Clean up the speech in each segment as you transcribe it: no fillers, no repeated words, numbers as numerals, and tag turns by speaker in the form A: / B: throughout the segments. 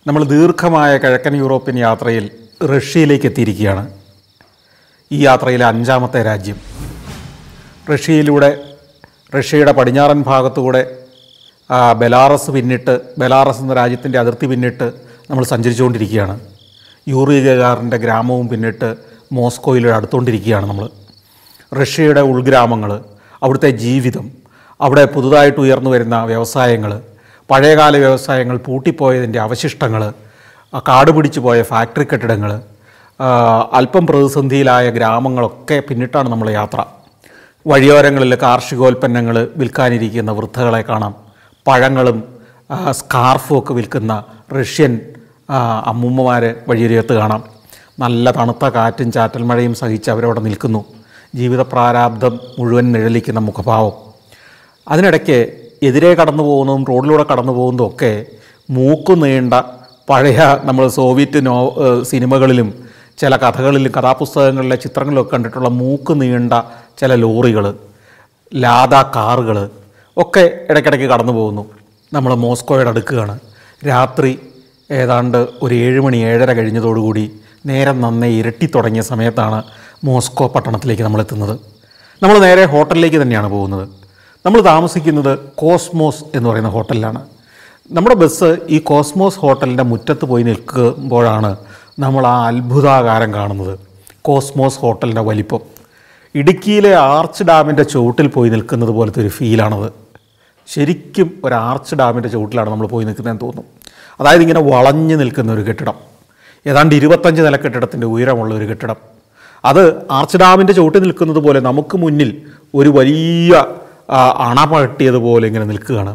A: നമ്മൾ ദീർഘമായ കിഴക്കൻ യൂറോപ്യൻ യാത്രയിൽ റഷ്യയിലേക്ക് എത്തിയിരിക്കുകയാണ്. ഈ യാത്രയിലെ 5-ാമത്തെ രാജ്യം. റഷ്യയുടെ പടിഞ്ഞാറൻ ഭാഗത്തുകൂടെ ബെലാറസ് പിന്നിട്ട്, ബെലാറസ് എന്ന രാജ്യത്തിൻ്റെ അതിർത്തി പിന്നിട്ട് നമ്മൾ സഞ്ചരിച്ചുകൊണ്ടിരിക്കുകയാണ്. യൂറി ഗഗാറിൻ്റെ ഗ്രാമവും പിന്നിട്ട് മോസ്കോയിൽ അടുത്തുകൊണ്ടിരിക്കുകയാണ് നമ്മൾ. റഷ്യയുടെ ഉൾഗ്രാമങ്ങൾ, അവിടുത്തെ ജീവിതം, അവിടെ പുതുതായിട്ട് ഉയർന്നു വരുന്ന വ്യവസായങ്ങൾ, പഴയകാല വ്യവസായങ്ങൾ പൂട്ടിപ്പോയതിൻ്റെ അവശിഷ്ടങ്ങൾ, കാട് പിടിച്ചു പോയ ഫാക്ടറി കെട്ടിടങ്ങൾ, അല്പം പ്രതിസന്ധിയിലായ ഗ്രാമങ്ങളൊക്കെ പിന്നിട്ടാണ് നമ്മൾ യാത്ര. വഴിയോരങ്ങളിൽ കാർഷികോൽപ്പന്നങ്ങൾ വിൽക്കാനിരിക്കുന്ന വൃദ്ധകളെ കാണാം. പഴങ്ങളും സ്കാർഫും ഒക്കെ വിൽക്കുന്ന റഷ്യൻ അമ്മൂമ്മമാർ വഴിയരികത്ത് കാണാം. നല്ല തണുത്ത കാറ്റും ചാറ്റൽ മഴയും സഹിച്ച് അവരവിടെ നിൽക്കുന്നു. ജീവിത പ്രാരാബ്ധം മുഴുവൻ നിഴലിക്കുന്ന മുഖഭാവം. അതിനിടയ്ക്ക് എതിരെ കടന്നു പോകുന്നതും റോഡിലൂടെ കടന്നു പോകുന്നതും ഒക്കെ മൂക്കു നീണ്ട പഴയ നമ്മൾ സോവിയറ്റ് സിനിമകളിലും ചില കഥകളിലും കഥാപുസ്തകങ്ങളിലെ ചിത്രങ്ങളിലൊക്കെ കണ്ടിട്ടുള്ള മൂക്ക് നീണ്ട ചില ലോറികൾ, ലാദ കാറുകൾ ഒക്കെ ഇടയ്ക്കിടയ്ക്ക് കടന്നു പോകുന്നു. നമ്മൾ മോസ്കോയുടെ അടുക്കുകയാണ്. രാത്രി ഏതാണ്ട് ഒരു 7 മണി 7:30 കഴിഞ്ഞതോടുകൂടി നേരം നന്നേ ഇരട്ടി തുടങ്ങിയ സമയത്താണ് മോസ്കോ പട്ടണത്തിലേക്ക് നമ്മളെത്തുന്നത്. നമ്മൾ നേരെ ഹോട്ടലിലേക്ക് തന്നെയാണ് പോകുന്നത്. നമ്മൾ താമസിക്കുന്നത് കോസ്മോസ് എന്ന് പറയുന്ന ഹോട്ടലിലാണ്. നമ്മുടെ ബസ് ഈ കോസ്മോസ് ഹോട്ടലിൻ്റെ മുറ്റത്ത് പോയി നിൽക്കുമ്പോഴാണ് നമ്മൾ ആ അത്ഭുതാകാരം കാണുന്നത്. കോസ്മോസ് ഹോട്ടലിൻ്റെ വലിപ്പം ഇടുക്കിയിലെ ആർച്ച് ഡാമിൻ്റെ ചുവട്ടിൽ പോയി നിൽക്കുന്നത് പോലത്തെ ഒരു ഫീലാണത്. ശരിക്കും ഒരു ആർച്ച് ഡാമിൻ്റെ ചുവട്ടിലാണ് നമ്മൾ പോയി നിൽക്കുന്നതെന്ന് തോന്നും. അതായത് ഇങ്ങനെ വളഞ്ഞു നിൽക്കുന്ന ഒരു കെട്ടിടം, ഏതാണ്ട് 25 നില കെട്ടിടത്തിൻ്റെ ഉയരമുള്ള ഒരു കെട്ടിടം. അത് ആർച്ച് ഡാമിൻ്റെ ചുവട്ടിൽ നിൽക്കുന്നത് പോലെ നമുക്ക് മുന്നിൽ ഒരു വലിയ അണ പട്ടിയതുപോലെ ഇങ്ങനെ നിൽക്കുകയാണ്.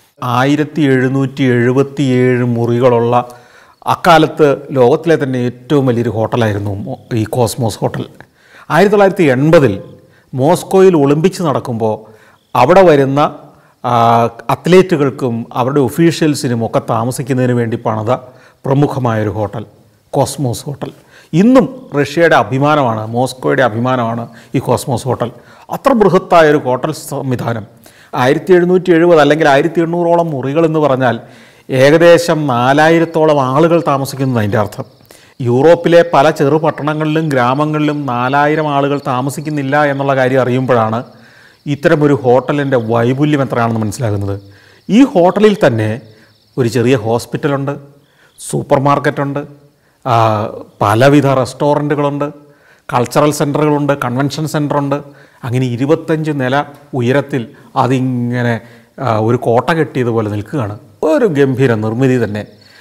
A: 1777 മുറികളുള്ള അക്കാലത്ത് ലോകത്തിലെ തന്നെ ഏറ്റവും വലിയൊരു ഹോട്ടലായിരുന്നു ഈ കോസ്മോസ് ഹോട്ടൽ. 1980 മോസ്കോയിൽ ഒളിമ്പിക്സ് നടക്കുമ്പോൾ അവിടെ വരുന്ന അത്ലറ്റുകൾക്കും അവരുടെ ഒഫീഷ്യൽസിനും ഒക്കെ താമസിക്കുന്നതിന് വേണ്ടി പണിത പ്രമുഖമായൊരു ഹോട്ടൽ കോസ്മോസ് ഹോട്ടൽ. ഇന്നും റഷ്യയുടെ അഭിമാനമാണ്, മോസ്കോയുടെ അഭിമാനമാണ് ഈ കോസ്മോസ് ഹോട്ടൽ. അത്ര ബൃഹത്തായൊരു ഹോട്ടൽ സംവിധാനം. 1770 അല്ലെങ്കിൽ 1800ഓളം മുറികളെന്ന് പറഞ്ഞാൽ ഏകദേശം 4000-ഓളം ആളുകൾ താമസിക്കുന്നത് അതിൻ്റെ അർത്ഥം. യൂറോപ്പിലെ പല ചെറു പട്ടണങ്ങളിലും ഗ്രാമങ്ങളിലും 4000 ആളുകൾ താമസിക്കുന്നില്ല എന്നുള്ള കാര്യം അറിയുമ്പോഴാണ് ഇത്തരമൊരു ഹോട്ടലിൻ്റെ വൈപുല്യം എത്രയാണെന്ന് മനസ്സിലാകുന്നത്. ഈ ഹോട്ടലിൽ തന്നെ ഒരു ചെറിയ ഹോസ്പിറ്റലുണ്ട്, സൂപ്പർ മാർക്കറ്റുണ്ട്, പലവിധ റെസ്റ്റോറൻറ്റുകളുണ്ട്, കൾച്ചറൽ സെൻറ്ററുകളുണ്ട്, കൺവെൻഷൻ സെൻറ്ററുണ്ട്. അങ്ങനെ 25 നില ഉയരത്തിൽ അതിങ്ങനെ ഒരു കോട്ട കെട്ടിയതുപോലെ നിൽക്കുകയാണ്. ഒരു ഗംഭീര നിർമ്മിതി തന്നെ.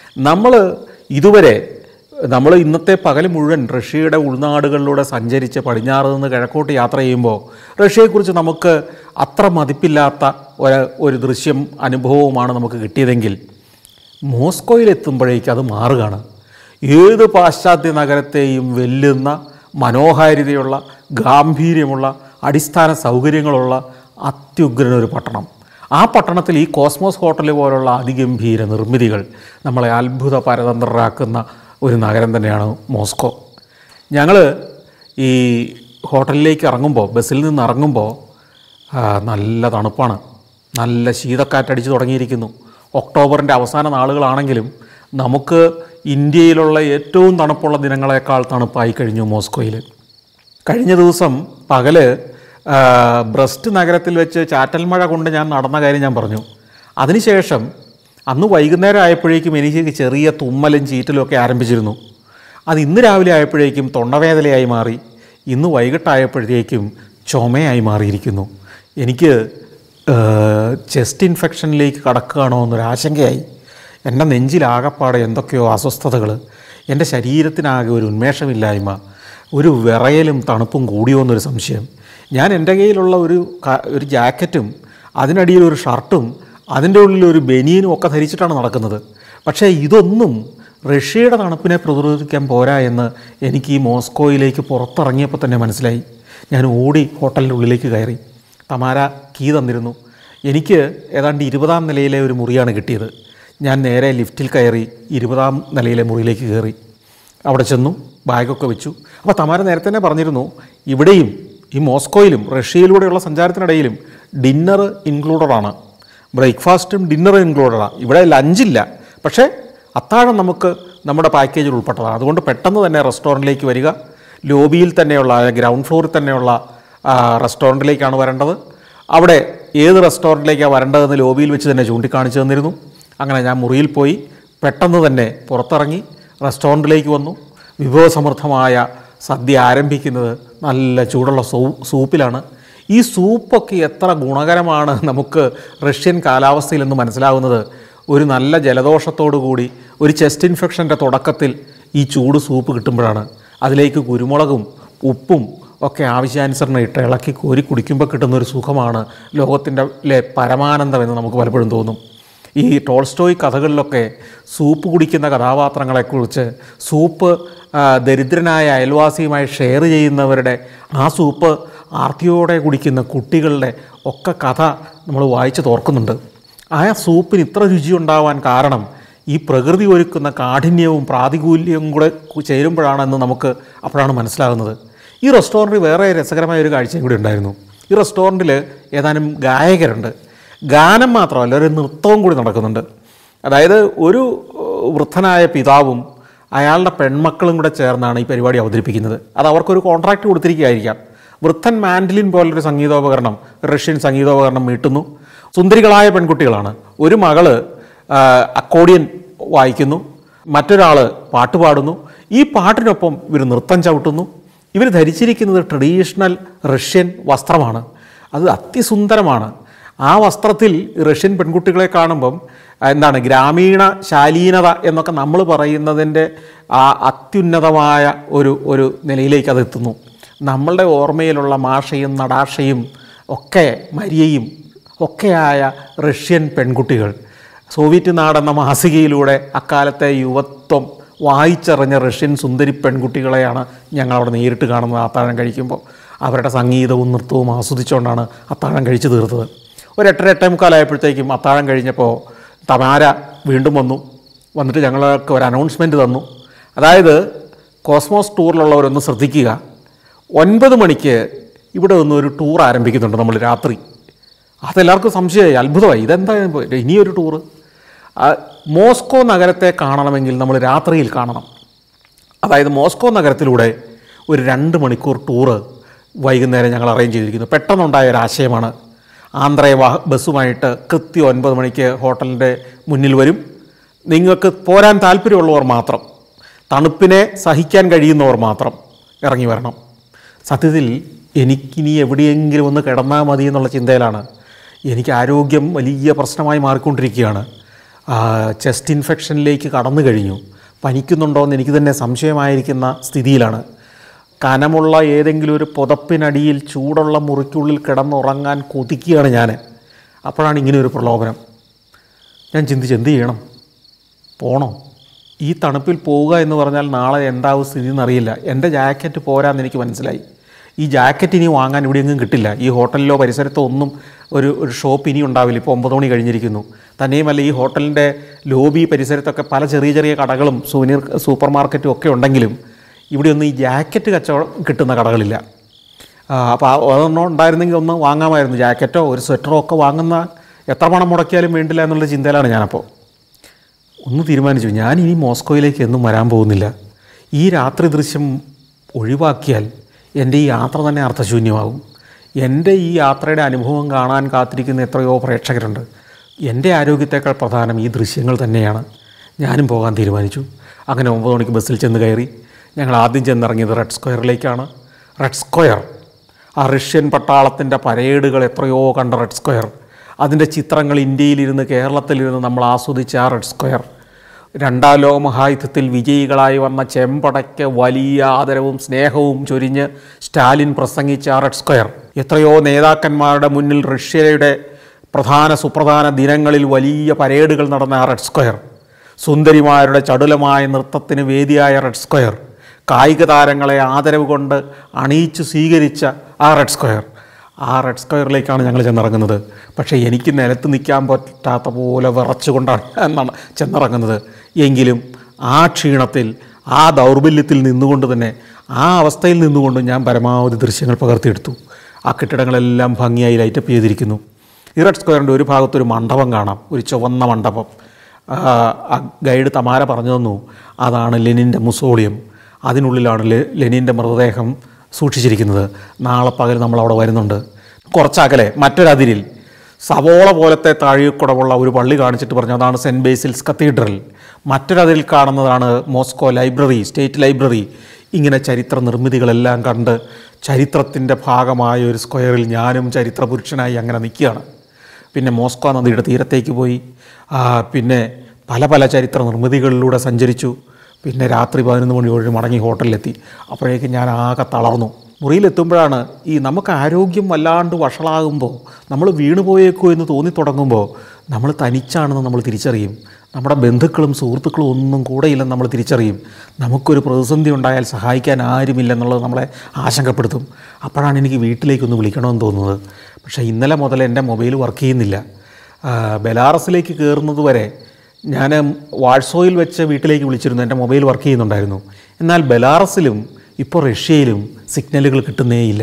A: നമ്മൾ ഇന്നത്തെ പകൽ മുഴുവൻ റഷ്യയുടെ ഉൾനാടുകളിലൂടെ സഞ്ചരിച്ച് പടിഞ്ഞാറ് നിന്ന് കിഴക്കോട്ട് യാത്ര ചെയ്യുമ്പോൾ റഷ്യയെക്കുറിച്ച് നമുക്ക് അത്ര മതിപ്പില്ലാത്ത ഒരു ദൃശ്യം അനുഭവവുമാണ് നമുക്ക് കിട്ടിയതെങ്കിൽ മോസ്കോയിലെത്തുമ്പോഴേക്ക് അത് മാറുകയാണ്. ഏത് പാശ്ചാത്യ നഗരത്തെയും വെല്ലുന്ന മനോഹാരിതയുള്ള, ഗാംഭീര്യമുള്ള, അടിസ്ഥാന സൗകര്യങ്ങളുള്ള അത്യുഗ്രനൊരു പട്ടണം. ആ പട്ടണത്തിൽ ഈ കോസ്മോസ് ഹോട്ടൽ പോലുള്ള അതിഗംഭീര നിർമ്മിതികൾ നമ്മളെ അത്ഭുത പരതന്ത്രരാക്കുന്ന ഒരു നഗരം തന്നെയാണ് മോസ്കോ. ഞങ്ങൾ ഈ ഹോട്ടലിലേക്ക് ഇറങ്ങുമ്പോൾ, ബസ്സിൽ നിന്ന് ഇറങ്ങുമ്പോൾ നല്ല തണുപ്പാണ്. നല്ല ശീതക്കാറ്റടിച്ച് തുടങ്ങിയിരിക്കുന്നു. ഒക്ടോബറിൻ്റെ അവസാന നാളുകളാണെങ്കിലും നമുക്ക് ഇന്ത്യയിലുള്ള ഏറ്റവും തണുപ്പുള്ള ദിനങ്ങളെക്കാൾ തണുപ്പായി കഴിഞ്ഞു മോസ്കോയിൽ. കഴിഞ്ഞ ദിവസം പകല് ബ്രസ്റ്റ് നഗരത്തിൽ വെച്ച് ചാറ്റൽ മഴ കൊണ്ട് ഞാൻ നടന്ന കാര്യം ഞാൻ പറഞ്ഞു. അതിനുശേഷം അന്ന് വൈകുന്നേരം ആയപ്പോഴേക്കും എനിക്ക് ചെറിയ തുമ്മലും ചീറ്റലും ഒക്കെ ആരംഭിച്ചിരുന്നു. അത് ഇന്ന് രാവിലെ ആയപ്പോഴേക്കും തൊണ്ടവേദനയായി മാറി. ഇന്ന് വൈകിട്ടായപ്പോഴത്തേക്കും ചുമയായി മാറിയിരിക്കുന്നു. എനിക്ക് ചെസ്റ്റ് ഇൻഫെക്ഷനിലേക്ക് കടക്കുകയാണോ എന്നൊരാശങ്കയായി. എൻ്റെ നെഞ്ചിലാകപ്പാടെ എന്തൊക്കെയോ അസ്വസ്ഥതകൾ, എൻ്റെ ശരീരത്തിനാകെ ഒരു ഉന്മേഷമില്ലായ്മ, ഒരു വിറയലും തണുപ്പും കൂടിയോ എന്നൊരു സംശയം. ഞാൻ എൻ്റെ കയ്യിലുള്ള ഒരു ജാക്കറ്റും അതിനടിയിൽ ഒരു ഷർട്ടും അതിൻ്റെ ഉള്ളിൽ ഒരു ബനിയനും ഒക്കെ ധരിച്ചിട്ടാണ് നടക്കുന്നത്. പക്ഷേ ഇതൊന്നും റഷ്യയുടെ തണുപ്പിനെ പ്രതിരോധിക്കാൻ പോരാ എന്ന് എനിക്ക് ഈ മോസ്കോയിലേക്ക് പുറത്തിറങ്ങിയപ്പോൾ തന്നെ മനസ്സിലായി. ഞാൻ ഓടി ഹോട്ടലിൻ്റെ ഉള്ളിലേക്ക് കയറി. തമാര കീ തന്നിരുന്നു. എനിക്ക് ഏതാണ്ട് 20-ാം നിലയിലെ ഒരു മുറിയാണ് കിട്ടിയത്. ഞാൻ നേരെ ലിഫ്റ്റിൽ കയറി 20-ാം നിലയിലെ മുറിയിലേക്ക് കയറി. അവിടെ ചെന്നു, ബാഗൊക്കെ വെച്ചു. അപ്പോൾ തമാര നേരത്തെ തന്നെ പറഞ്ഞിരുന്നു, ഇവിടെയും ഈ മോസ്കോയിലും റഷ്യയിലൂടെയുള്ള സഞ്ചാരത്തിനിടയിലും ഡിന്നർ ഇൻക്ലൂഡഡാണ്. ബ്രേക്ക്ഫാസ്റ്റും ഡിന്നറും ഇൻക്ലൂഡഡാണ്. ഇവിടെ ലഞ്ചില്ല, പക്ഷേ അത്താഴം നമുക്ക് നമ്മുടെ പാക്കേജിൽ ഉൾപ്പെട്ടതാണ്. അതുകൊണ്ട് പെട്ടെന്ന് തന്നെ റെസ്റ്റോറൻറ്റിലേക്ക് വരിക. ലോബിയിൽ തന്നെയുള്ള ഗ്രൗണ്ട് ഫ്ലോറിൽ തന്നെയുള്ള റെസ്റ്റോറൻറ്റിലേക്കാണ് വരേണ്ടത്. അവിടെ ഏത് റെസ്റ്റോറൻറ്റിലേക്കാണ് വരേണ്ടതെന്ന് ലോബിയിൽ വെച്ച് തന്നെ ചൂണ്ടിക്കാണിച്ചു തന്നിരുന്നു. അങ്ങനെ ഞാൻ മുറിയിൽ പോയി പെട്ടെന്ന് തന്നെ പുറത്തിറങ്ങി റെസ്റ്റോറൻറ്റിലേക്ക് വന്നു. വിഭവസമൃദ്ധമായ സദ്യ ആരംഭിക്കുന്നത് നല്ല ചൂടുള്ള സൂപ്പിലാണ്. ഈ സൂപ്പൊക്കെ എത്ര ഗുണകരമാണ് നമുക്ക് റഷ്യൻ കാലാവസ്ഥയിലെന്ന് മനസ്സിലാവുന്നത് ഒരു നല്ല ജലദോഷത്തോടു കൂടി ഒരു ചെസ്റ്റ് ഇൻഫെക്ഷൻ്റെ തുടക്കത്തിൽ ഈ ചൂട് സൂപ്പ് കിട്ടുമ്പോഴാണ്. അതിലേക്ക് കുരുമുളകും ഉപ്പും ഒക്കെ ആവശ്യാനുസരണം ഇട്ട് ഇളക്കി കോരി കുടിക്കുമ്പോൾ കിട്ടുന്നൊരു സുഖമാണ് ലോകത്തിൻ്റെ പരമാനന്ദമെന്ന് നമുക്ക് പലപ്പോഴും തോന്നും. ഈ ടോൾസ്റ്റോയ് കഥകളിലൊക്കെ സൂപ്പ് കുടിക്കുന്ന കഥാപാത്രങ്ങളെക്കുറിച്ച് സൂപ്പ് ദരിദ്രനായ അയൽവാസിയുമായി ഷെയർ ചെയ്യുന്നവരുടെ ആ സൂപ്പ് ആർത്തിയോടെ കുടിക്കുന്ന കുട്ടികളുടെ ഒക്കെ കഥ നമ്മൾ വായിച്ച് തോർക്കുന്നുണ്ട്. ആ സൂപ്പിന് ഇത്ര രുചി ഉണ്ടാവാൻ കാരണം ഈ പ്രകൃതി ഒരുക്കുന്ന കാഠിന്യവും പ്രാതികൂല്യവും കൂടെ ചേരുമ്പോഴാണെന്ന് നമുക്ക് അപ്പോഴാണ് മനസ്സിലാകുന്നത്. ഈ റെസ്റ്റോറൻറ്റിൽ വേറെ രസകരമായ ഒരു കാഴ്ചയും കൂടി ഉണ്ടായിരുന്നു. ഈ റെസ്റ്റോറൻറ്റിൽ ഏതാനും ഗായകരുണ്ട്. ഗാനം മാത്രമല്ല, ഒരു നൃത്തവും കൂടി നടക്കുന്നുണ്ട്. അതായത് ഒരു വൃദ്ധനായ പിതാവും അയാളുടെ പെൺമക്കളും കൂടെ ചേർന്നാണ് ഈ പരിപാടി അവതരിപ്പിക്കുന്നത്. അത് അവർക്കൊരു കോൺട്രാക്റ്റ് കൊടുത്തിരിക്കുകയായിരിക്കാം. വൃദ്ധൻ മാൻഡലിൻ പോലൊരു സംഗീതോപകരണം, റഷ്യൻ സംഗീതോപകരണം മീട്ടുന്നു. സുന്ദരികളായ പെൺകുട്ടികളാണ്. ഒരു മകള് അക്കോർഡിയൻ വായിക്കുന്നു, മറ്റൊരാൾ പാട്ട് പാടുന്നു. ഈ പാട്ടിനൊപ്പം ഇവർ നൃത്തം ചവിട്ടുന്നു. ഇവർ ധരിച്ചിരിക്കുന്നത് ട്രഡീഷണൽ റഷ്യൻ വസ്ത്രമാണ്. അത് അതിസുന്ദരമാണ്. ആ വസ്ത്രത്തിൽ റഷ്യൻ പെൺകുട്ടികളെ കാണുമ്പം എന്താണ് ഗ്രാമീണ ശാലീനത എന്നൊക്കെ നമ്മൾ പറയുന്നതിൻ്റെ ആ അത്യുന്നതമായ ഒരു നിലയിലേക്ക് അത് എത്തുന്നു. നമ്മളുടെ ഓർമ്മയിലുള്ള മാഷയും നടാഷയും ഒക്കെ മരിയയും ഒക്കെയായ റഷ്യൻ പെൺകുട്ടികൾ സോവിയറ്റ് നാടെന്ന മാസികയിലൂടെ അക്കാലത്തെ യുവത്വം വായിച്ചറിഞ്ഞ റഷ്യൻ സുന്ദരി പെൺകുട്ടികളെയാണ് ഞങ്ങളവിടെ നേരിട്ട് കാണുന്നത്. അത്താഴം കഴിക്കുമ്പോൾ അവരുടെ സംഗീതവും നൃത്തവും ആസ്വദിച്ചുകൊണ്ടാണ് അത്താഴം കഴിച്ചു തീർത്തത്. ഒരു 8:45 അത്താഴം കഴിഞ്ഞപ്പോൾ തമാര വീണ്ടും വന്നിട്ട് ഞങ്ങൾക്ക് ഒരു അനൗൺസ്മെൻറ്റ് തന്നു. അതായത് കോസ്മോസ് ടൂറിലുള്ളവരൊന്ന് ശ്രദ്ധിക്കുക, 9 മണിക്ക് ഇവിടെ നിന്നൊരു ടൂർ ആരംഭിക്കുന്നുണ്ട് നമ്മൾ രാത്രി. അതെല്ലാവർക്കും സംശയമായി, അത്ഭുതമായി. ഇതെന്താ ഇനിയൊരു ടൂറ്? മോസ്കോ നഗരത്തെ കാണണമെങ്കിൽ നമ്മൾ രാത്രിയിൽ കാണണം. അതായത് മോസ്കോ നഗരത്തിലൂടെ ഒരു 2 മണിക്കൂർ ടൂറ് വൈകുന്നേരം ഞങ്ങൾ അറേഞ്ച് ചെയ്തിരിക്കുന്നു. പെട്ടെന്നുണ്ടായ ഒരാശയമാണ്. ആന്ധ്രേ ബസ്സുമായിട്ട് കൃത്യം 9 മണിക്ക് ഹോട്ടലിൻ്റെ മുന്നിൽ വരും. നിങ്ങൾക്ക് പോരാൻ താല്പര്യമുള്ളവർ മാത്രം, തണുപ്പിനെ സഹിക്കാൻ കഴിയുന്നവർ മാത്രം ഇറങ്ങി വരണം. സത്യത്തിൽ എനിക്കിനി എവിടെയെങ്കിലും ഒന്ന് കിടന്നാൽ മതി എന്നുള്ള ചിന്തയിലാണ്. എനിക്ക് ആരോഗ്യം വലിയ പ്രശ്നമായി മാറിക്കൊണ്ടിരിക്കുകയാണ്. ചെസ്റ്റ് ഇൻഫെക്ഷനിലേക്ക് കടന്നു കഴിഞ്ഞു. പനിക്കുന്നുണ്ടോ എന്ന് എനിക്ക് തന്നെ സംശയമായിരിക്കുന്ന സ്ഥിതിയിലാണ്. കനമുള്ള ഏതെങ്കിലും ഒരു പുതപ്പിനടിയിൽ ചൂടുള്ള മുറിക്കുള്ളിൽ കിടന്നുറങ്ങാൻ കൊതിക്കുകയാണ് ഞാൻ. അപ്പോഴാണ് ഇങ്ങനെ ഒരു പ്രലോഭനം. ഞാൻ ചിന്തിച്ച് എന്ത് ചെയ്യണം? പോണോ? ഈ തണുപ്പിൽ പോവുക എന്ന് പറഞ്ഞാൽ നാളെ എന്താവും സ്ഥിതി എന്നറിയില്ല. എൻ്റെ ജാക്കറ്റ് പോരാന്ന് എനിക്ക് മനസ്സിലായി. ഈ ജാക്കറ്റ് ഇനി വാങ്ങാൻ ഇവിടെയെങ്ങും കിട്ടില്ല. ഈ ഹോട്ടലിലോ പരിസരത്തോ ഒന്നും ഒരു ഷോപ്പ് ഇനി ഉണ്ടാവില്ല. ഇപ്പോൾ 9 മണി കഴിഞ്ഞിരിക്കുന്നു. തന്നെയുമല്ല, ഈ ഹോട്ടലിൻ്റെ ലോബി പരിസരത്തൊക്കെ പല ചെറിയ ചെറിയ കടകളും സൂപ്പർ മാർക്കറ്റും ഒക്കെ ഉണ്ടെങ്കിലും ഇവിടെയൊന്നും ഈ ജാക്കറ്റ് കച്ചവടം കിട്ടുന്ന കടകളില്ല. അപ്പോൾ അതൊന്നും ഉണ്ടായിരുന്നെങ്കിൽ ഒന്ന് വാങ്ങാമായിരുന്നു. ജാക്കറ്റോ ഒരു സ്വെറ്ററോ ഒക്കെ വാങ്ങുന്ന എത്ര പണം മുടക്കിയാലും വേണ്ടില്ല എന്നുള്ള ചിന്തയിലാണ് ഞാനപ്പോൾ. ഒന്ന് തീരുമാനിച്ചു, ഞാൻ ഇനി മോസ്കോയിലേക്ക് എന്നും വരാൻ പോകുന്നില്ല. ഈ രാത്രി ദൃശ്യം ഒഴിവാക്കിയാൽ എൻ്റെ ഈ യാത്ര തന്നെ അർത്ഥശൂന്യമാകും. എൻ്റെ ഈ യാത്രയുടെ അനുഭവം കാണാൻ കാത്തിരിക്കുന്ന എത്രയോ പ്രേക്ഷകരുണ്ട്. എൻ്റെ ആരോഗ്യത്തേക്കാൾ പ്രധാനം ഈ ദൃശ്യങ്ങൾ തന്നെയാണ്. ഞാനും പോകാൻ തീരുമാനിച്ചു. അങ്ങനെ 9 മണിക്ക് ബസ്സിൽ ചെന്ന് കയറി. ഞങ്ങൾ ആദ്യം ചെന്നിറങ്ങിയത് റെഡ് സ്ക്വയറിലേക്കാണ്. റെഡ് സ്ക്വയർ, ആ റഷ്യൻ പട്ടാളത്തിൻ്റെ പരേഡുകൾ എത്രയോ കണ്ട റെഡ് സ്ക്വയർ, അതിൻ്റെ ചിത്രങ്ങൾ ഇന്ത്യയിലിരുന്ന് കേരളത്തിലിരുന്ന് നമ്മൾ ആസ്വദിച്ച ആ റെഡ് സ്ക്വയർ, 2ാം ലോക മഹായുദ്ധത്തിൽ വിജയികളായി വന്ന ചെമ്പടയ്ക്ക് വലിയ ആദരവും സ്നേഹവും ചൊരിഞ്ഞ് സ്റ്റാലിൻ പ്രസംഗിച്ച ആ റെഡ് സ്ക്വയർ, എത്രയോ നേതാക്കന്മാരുടെ മുന്നിൽ റഷ്യയുടെ സുപ്രധാന ദിനങ്ങളിൽ വലിയ പരേഡുകൾ നടന്ന ആ റെഡ് സ്ക്വയർ, സുന്ദരിമാരുടെ ചടുലമായ നൃത്തത്തിന് വേദിയായ റെഡ് സ്ക്വയർ, കായിക താരങ്ങളെ ആദരവ് കൊണ്ട് അണിയിച്ച് സ്വീകരിച്ച ആ റെഡ് സ്ക്വയർ, ആ റെഡ് സ്ക്വയറിലേക്കാണ് ഞങ്ങൾ ചെന്നിറങ്ങുന്നത്. പക്ഷേ എനിക്ക് നിലത്ത് നിൽക്കാൻ പറ്റാത്ത പോലെ വിറച്ചുകൊണ്ടാണ് ചെന്നിറങ്ങുന്നത്. എങ്കിലും ആ ക്ഷീണത്തിൽ, ആ ദൗർബല്യത്തിൽ നിന്നുകൊണ്ട് തന്നെ, ആ അവസ്ഥയിൽ നിന്നുകൊണ്ട് ഞാൻ പരമാവധി ദൃശ്യങ്ങൾ പകർത്തിയെടുത്തു. ആ കെട്ടിടങ്ങളെല്ലാം ഭംഗിയായി ലൈറ്റപ്പ് ചെയ്തിരിക്കുന്നു. ഈ റെഡ് സ്ക്വയറിൻ്റെ ഒരു ഭാഗത്തൊരു മണ്ഡപം കാണാം, ഒരു ചുവന്ന മണ്ഡപം. ആ ഗൈഡ് തമാര പറഞ്ഞു തന്നു, അതാണ് ലെനിൻ്റെ മുസോളിയം, അതിനുള്ളിലാണ് ലെനിൻ്റെ മൃതദേഹം സൂക്ഷിച്ചിരിക്കുന്നത്. നാളെ പകൽ നമ്മളവിടെ വരുന്നുണ്ട്. കുറച്ചകലെ മറ്റൊരതിരിൽ സവോള പോലത്തെ താഴികുടമുള്ള ഒരു പള്ളി കാണിച്ചിട്ട് പറഞ്ഞു, അതാണ് സെൻറ്റ് ബേസിൽസ് കത്തീഡ്രൽ. മറ്റൊരതിൽ കാണുന്നതാണ് മോസ്കോ ലൈബ്രറി, സ്റ്റേറ്റ് ലൈബ്രറി. ഇങ്ങനെ ചരിത്ര നിർമ്മിതികളെല്ലാം കണ്ട് ചരിത്രത്തിൻ്റെ ഭാഗമായ ഒരു സ്ക്വയറിൽ ഞാനും ചരിത്ര പുരുഷനായി അങ്ങനെ നിൽക്കുകയാണ്. പിന്നെ മോസ്കോ നദിയുടെ തീരത്തേക്ക് പോയി, പിന്നെ പല പല ചരിത്ര നിർമ്മിതികളിലൂടെ സഞ്ചരിച്ചു. പിന്നെ രാത്രി 11 മണിയോട് മടങ്ങി ഹോട്ടലിലെത്തി. അപ്പോഴേക്കും ഞാൻ ആകെ തളർന്നു. മുറിയിലെത്തുമ്പോഴാണ് നമുക്ക് ആരോഗ്യം വല്ലാണ്ട് വഷളാകുമ്പോൾ, നമ്മൾ വീണുപോയേക്കോ എന്ന് തോന്നിത്തുടങ്ങുമ്പോൾ നമ്മൾ തനിച്ചാണെന്ന് നമ്മൾ തിരിച്ചറിയും. നമ്മുടെ ബന്ധുക്കളും സുഹൃത്തുക്കളും ഒന്നും കൂടെയില്ലെന്ന് നമ്മൾ തിരിച്ചറിയും. നമുക്കൊരു പ്രതിസന്ധി ഉണ്ടായാൽ സഹായിക്കാൻ ആരുമില്ലെന്നുള്ളത് നമ്മളെ ആശങ്കപ്പെടുത്തും. അപ്പോഴാണ് എനിക്ക് വീട്ടിലേക്കൊന്ന് വിളിക്കണമെന്ന് തോന്നുന്നത്. പക്ഷേ ഇന്നലെ മുതൽ എൻ്റെ മൊബൈൽ വർക്ക് ചെയ്യുന്നില്ല. ബെലാറസിലേക്ക് കയറുന്നത് വരെ ഞാൻ വാഴ്സോയിൽ വെച്ച് വീട്ടിലേക്ക് വിളിച്ചിരുന്നു, എൻ്റെ മൊബൈൽ വർക്ക് ചെയ്യുന്നുണ്ടായിരുന്നു. എന്നാൽ ബെലാറസിലും ഇപ്പോൾ റഷ്യയിലും സിഗ്നലുകൾ കിട്ടുന്നേയില്ല.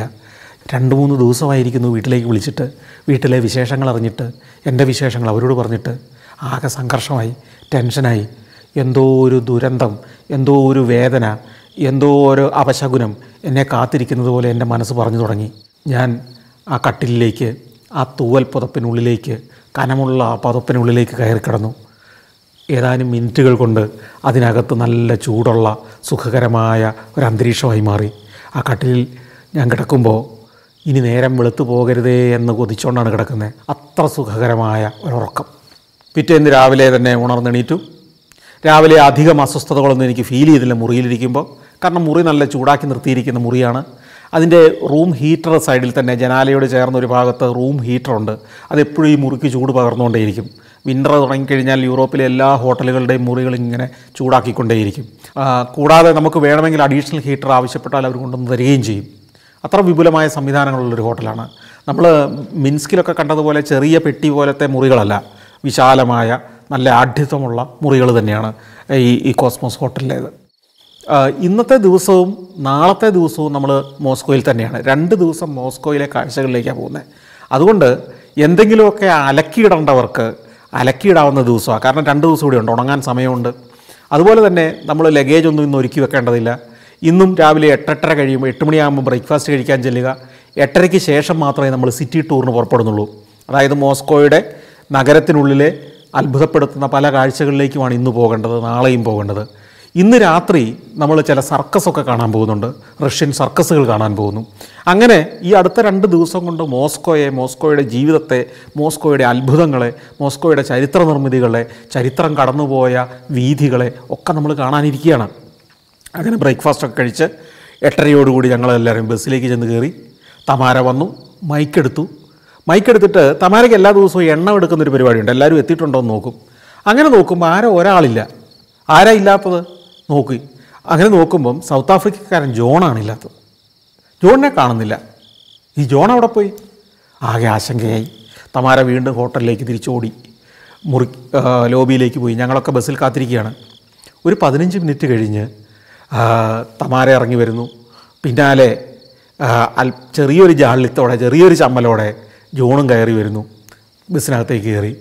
A: 2-3 ദിവസമായിരിക്കുന്നു വീട്ടിലേക്ക് വിളിച്ചിട്ട്, വീട്ടിലെ വിശേഷങ്ങൾ അറിഞ്ഞിട്ട്, എൻ്റെ വിശേഷങ്ങൾ അവരോട് പറഞ്ഞിട്ട് ആകെ സംഘർഷമായി, ടെൻഷനായി. എന്തോ ഒരു ദുരന്തം, എന്തോ ഒരു വേദന, എന്തോ ഒരു അപശകുനം എന്നെ കാത്തിരിക്കുന്നത് പോലെ എൻ്റെ മനസ്സ് പറഞ്ഞു തുടങ്ങി. ഞാൻ ആ കട്ടിലിലേക്ക്, ആ തൂവൽ പുതപ്പിനുള്ളിലേക്ക്, കനമുള്ള ആ പുതപ്പിനുള്ളിലേക്ക് കയറി കിടന്നു. ഏതാനും മിനിറ്റുകൾ കൊണ്ട് അതിനകത്ത് നല്ല ചൂടുള്ള സുഖകരമായ ഒരു അന്തരീക്ഷമായി മാറി. ആ കട്ടിലിൽ ഞാൻ കിടക്കുമ്പോൾ ഇനി നേരം വെളുത്തു പോകരുതേ എന്ന് കൊതിച്ചുകൊണ്ടാണ് കിടക്കുന്നത്. അത്ര സുഖകരമായ ഒരുറക്കം. പിറ്റേന്ന് രാവിലെ തന്നെ ഉണർന്നെണീറ്റു. രാവിലെ അധികം അസ്വസ്ഥതകളൊന്നും എനിക്ക് ഫീൽ ചെയ്തില്ല മുറിയിലിരിക്കുമ്പോൾ. കാരണം മുറി നല്ല ചൂടാക്കി നിർത്തിയിരിക്കുന്ന മുറിയാണ്. അതിൻ്റെ റൂം ഹീറ്റർ സൈഡിൽ തന്നെ ജനാലയോട് ചേർന്ന ഒരു ഭാഗത്ത് റൂം ഹീറ്ററുണ്ട്. അതെപ്പോഴും ഈ മുറിക്ക് ചൂട് പകർന്നുകൊണ്ടേയിരിക്കും. വിൻ്റർ തുടങ്ങിക്കഴിഞ്ഞാൽ യൂറോപ്പിലെ എല്ലാ ഹോട്ടലുകളുടെയും മുറികൾ ഇങ്ങനെ ചൂടാക്കിക്കൊണ്ടേയിരിക്കും. കൂടാതെ നമുക്ക് വേണമെങ്കിൽ അഡീഷണൽ ഹീറ്റർ ആവശ്യപ്പെട്ടാൽ അവർ കൊണ്ടുവന്ന് തരികയും ചെയ്യും. അത്ര വിപുലമായ സംവിധാനങ്ങളുള്ളൊരു ഹോട്ടലാണ്. നമ്മൾ മിൻസ്കിലൊക്കെ കണ്ടതുപോലെ ചെറിയ പെട്ടി പോലത്തെ മുറികളല്ല, വിശാലമായ നല്ല ആഢ്യത്വമുള്ള മുറികൾ തന്നെയാണ് ഈ കോസ്മോസ് ഹോട്ടലിലേത്. ഇന്നത്തെ ദിവസവും നാളത്തെ ദിവസവും നമ്മൾ മോസ്കോയിൽ തന്നെയാണ്. 2 ദിവസം മോസ്കോയിലെ കാഴ്ചകളിലേക്കാണ് പോകുന്നത്. അതുകൊണ്ട് എന്തെങ്കിലുമൊക്കെ അലക്കിയിടേണ്ടവർക്ക് അലക്കിയിടാവുന്ന ദിവസമാണ്. കാരണം 2 ദിവസം കൂടി ഉണ്ട്, ഉണങ്ങാൻ സമയമുണ്ട്. അതുപോലെ തന്നെ നമ്മൾ ലഗേജ് ഒന്നും ഇന്ന് ഒരുക്കി വെക്കേണ്ടതില്ല. ഇന്നും രാവിലെ 8-8:30 കഴിയുമ്പോൾ 8 മണിയാകുമ്പോൾ ബ്രേക്ക്ഫാസ്റ്റ് കഴിക്കാൻ ചെല്ലുക. 8:30-ക്ക് ശേഷം മാത്രമേ നമ്മൾ സിറ്റി ടൂറിന് പുറപ്പെടുന്നുള്ളൂ. അതായത് മോസ്കോയുടെ നഗരത്തിനുള്ളിലെ അത്ഭുതപ്പെടുത്തുന്ന പല കാഴ്ചകളിലേക്കുമാണ് ഇന്ന് പോകേണ്ടത്, നാളെയും പോകേണ്ടത്. ഇന്ന് രാത്രി നമ്മൾ ചില സർക്കസൊക്കെ കാണാൻ പോകുന്നുണ്ട്, റഷ്യൻ സർക്കസുകൾ കാണാൻ പോകുന്നു. അങ്ങനെ ഈ അടുത്ത 2 ദിവസം കൊണ്ട് മോസ്കോയെ, മോസ്കോയുടെ ജീവിതത്തെ, മോസ്കോയുടെ അത്ഭുതങ്ങളെ, മോസ്കോയുടെ ചരിത്ര നിർമ്മിതികളെ, ചരിത്രം കടന്നുപോയ വീഥികളെ ഒക്കെ നമ്മൾ കാണാനിരിക്കുകയാണ്. അങ്ങനെ ബ്രേക്ക്ഫാസ്റ്റൊക്കെ കഴിച്ച് 8:30 ഞങ്ങളെല്ലാവരും ബസ്സിലേക്ക് ചെന്ന് കയറി. തമാര വന്നു, മൈക്കെടുത്തിട്ട് തമാരയ്ക്ക് എല്ലാ ദിവസവും എണ്ണ എടുക്കുന്നൊരു പരിപാടിയുണ്ട്. എല്ലാവരും എത്തിയിട്ടുണ്ടോ എന്ന് നോക്കും. അങ്ങനെ നോക്കുമ്പോൾ ഒരാളില്ല. ആരാ ഇല്ലാത്തത് നോക്കി. അങ്ങനെ നോക്കുമ്പം സൗത്ത് ആഫ്രിക്കക്കാരൻ ജോണാണ് ഇല്ലാത്തത്. ജോണിനെ കാണുന്നില്ല. ഈ ജോൺ അവിടെ പോയി? ആകെ ആശങ്കയായി. തമാര വീണ്ടും ഹോട്ടലിലേക്ക് തിരിച്ചോടി ലോബിയിലേക്ക് പോയി. ഞങ്ങളൊക്കെ ബസ്സിൽ കാത്തിരിക്കുകയാണ്. ഒരു 15 മിനിറ്റ് കഴിഞ്ഞ് തമാര ഇറങ്ങി വരുന്നു. പിന്നാലെ ചെറിയൊരു ജാളിത്തോടെ, ചെറിയൊരു ചമ്മലോടെ ജോണും കയറി വരുന്നു. ബസ്സിനകത്തേക്ക് കയറി.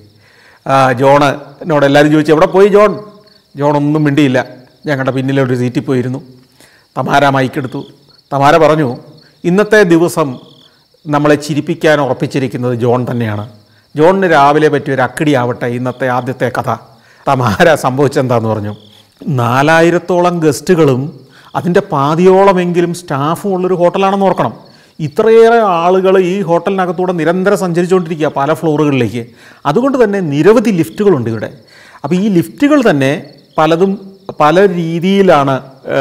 A: ജോണിനോട് എല്ലാവരും ചോദിച്ചു, എവിടെ പോയി ജോൺ? ജോണൊന്നും മിണ്ടിയില്ല. ഞങ്ങളുടെ പിന്നിലൊരു സീറ്റിൽ പോയിരുന്നു. തമാര മൈക്കെടുത്തു. തമാര പറഞ്ഞു, ഇന്നത്തെ ദിവസം നമ്മളെ ചിരിപ്പിക്കാൻ ഉറപ്പിച്ചിരിക്കുന്നത് ജോൺ തന്നെയാണ്. ജോണിന് രാവിലെ പറ്റിയൊരു അക്കിടിയാവട്ടെ ഇന്നത്തെ ആദ്യത്തെ കഥ. തമാര സംഭവിച്ചെന്താന്ന് പറഞ്ഞു, 4000-ഓളം ഗസ്റ്റുകളും അതിൻ്റെ പാതിയോളമെങ്കിലും സ്റ്റാഫും ഉള്ളൊരു ഹോട്ടലാണെന്ന് ഓർക്കണം. ഇത്രയേറെ ആളുകൾ ഈ ഹോട്ടലിനകത്തൂടെ നിരന്തരം സഞ്ചരിച്ചുകൊണ്ടിരിക്കുക പല ഫ്ലോറുകളിലേക്ക്. അതുകൊണ്ട് തന്നെ നിരവധി ലിഫ്റ്റുകളുണ്ട് ഇവിടെ. അപ്പോൾ ഈ ലിഫ്റ്റുകൾ തന്നെ പലതും പല രീതിയിലാണ്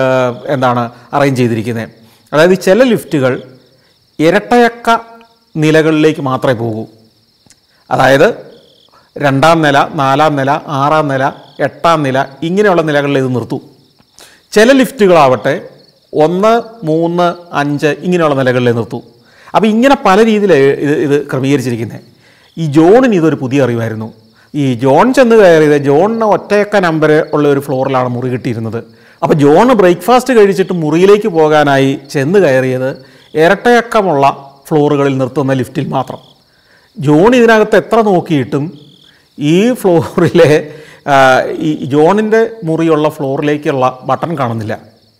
A: അറേഞ്ച് ചെയ്തിരിക്കുന്നത്. അതായത് ചില ലിഫ്റ്റുകൾ ഇരട്ടയക്ക നിലകളിലേക്ക് മാത്രമേ പോകൂ. അതായത് 2-ാം നില, 4-ാം നില, 6-ാം നില, 8-ാം നില ഇങ്ങനെയുള്ള നിലകളിൽ ഇത് നിർത്തൂ. ചില ലിഫ്റ്റുകളാവട്ടെ 1, 3, 5 ഇങ്ങനെയുള്ള നിലകളിൽ നിർത്തൂ. അപ്പോൾ ഇങ്ങനെ പല രീതിയിലാണ് ഇത് ക്രമീകരിച്ചിരിക്കുന്നത്. ഈ ജോണിന് ഇതൊരു പുതിയ അറിവായിരുന്നു. ഈ ജോൺ ചെന്ന് കയറിയത്, ജോണിന് ഒറ്റയക്ക നമ്പർ ഉള്ള ഒരു ഫ്ലോറിലാണ് മുറി കിട്ടിയിരുന്നത്. അപ്പോൾ ജോൺ ബ്രേക്ക്ഫാസ്റ്റ് കഴിച്ചിട്ട് മുറിയിലേക്ക് പോകാനായി ചെന്ന് കയറിയത് ഇരട്ടയക്കമുള്ള ഫ്ലോറുകളിൽ നിർത്തുന്ന ലിഫ്റ്റിൽ മാത്രം. ജോൺ ഇതിനകത്ത് എത്ര നോക്കിയിട്ടും ഈ ഫ്ലോറിലെ ഈ ജോണിൻ്റെ മുറിയുള്ള ഫ്ലോറിലേക്കുള്ള ബട്ടൺ കാണുന്നില്ല.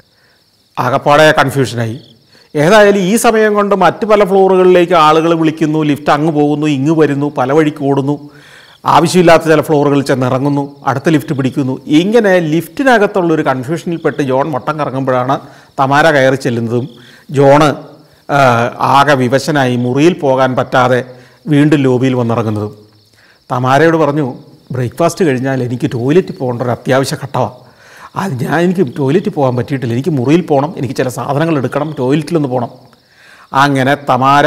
A: ആകപ്പാടെ കൺഫ്യൂഷനായി. ഏതായാലും ഈ സമയം കൊണ്ട് മറ്റ് പല ഫ്ലോറുകളിലേക്ക് ആളുകൾ വിളിക്കുന്നു, ലിഫ്റ്റ് അങ്ങ് പോകുന്നു, ഇങ്ങ് വരുന്നു, പല വഴിക്ക് ഓടുന്നു, ആവശ്യമില്ലാത്ത ചില ഫ്ലോറുകളിൽ ചെന്നിറങ്ങുന്നു, അടുത്ത ലിഫ്റ്റ് പിടിക്കുന്നു. ഇങ്ങനെ ലിഫ്റ്റിനകത്തുള്ളൊരു കൺഫ്യൂഷനിൽപ്പെട്ട് ജോൺ വട്ടം കറങ്ങുമ്പോഴാണ് തമാര കയറി ചെല്ലുന്നതും ജോണ് ആകെ വിവശനായി മുറിയിൽ പോകാൻ പറ്റാതെ വീണ്ടും ലോബിയിൽ വന്നിറങ്ങുന്നതും. തമാരയോട് പറഞ്ഞു, ബ്രേക്ക്ഫാസ്റ്റ് കഴിഞ്ഞാൽ എനിക്ക് ടോയ്ലറ്റിൽ പോകേണ്ട ഒരു അത്യാവശ്യ ഘട്ടമാണ്. എനിക്ക് ടോയ്ലറ്റിൽ പോകാൻ പറ്റിയിട്ടില്ല, എനിക്ക് മുറിയിൽ പോകണം, എനിക്ക് ചില സാധനങ്ങൾ എടുക്കണം, ടോയ്ലറ്റിലൊന്ന് പോകണം. അങ്ങനെ തമാര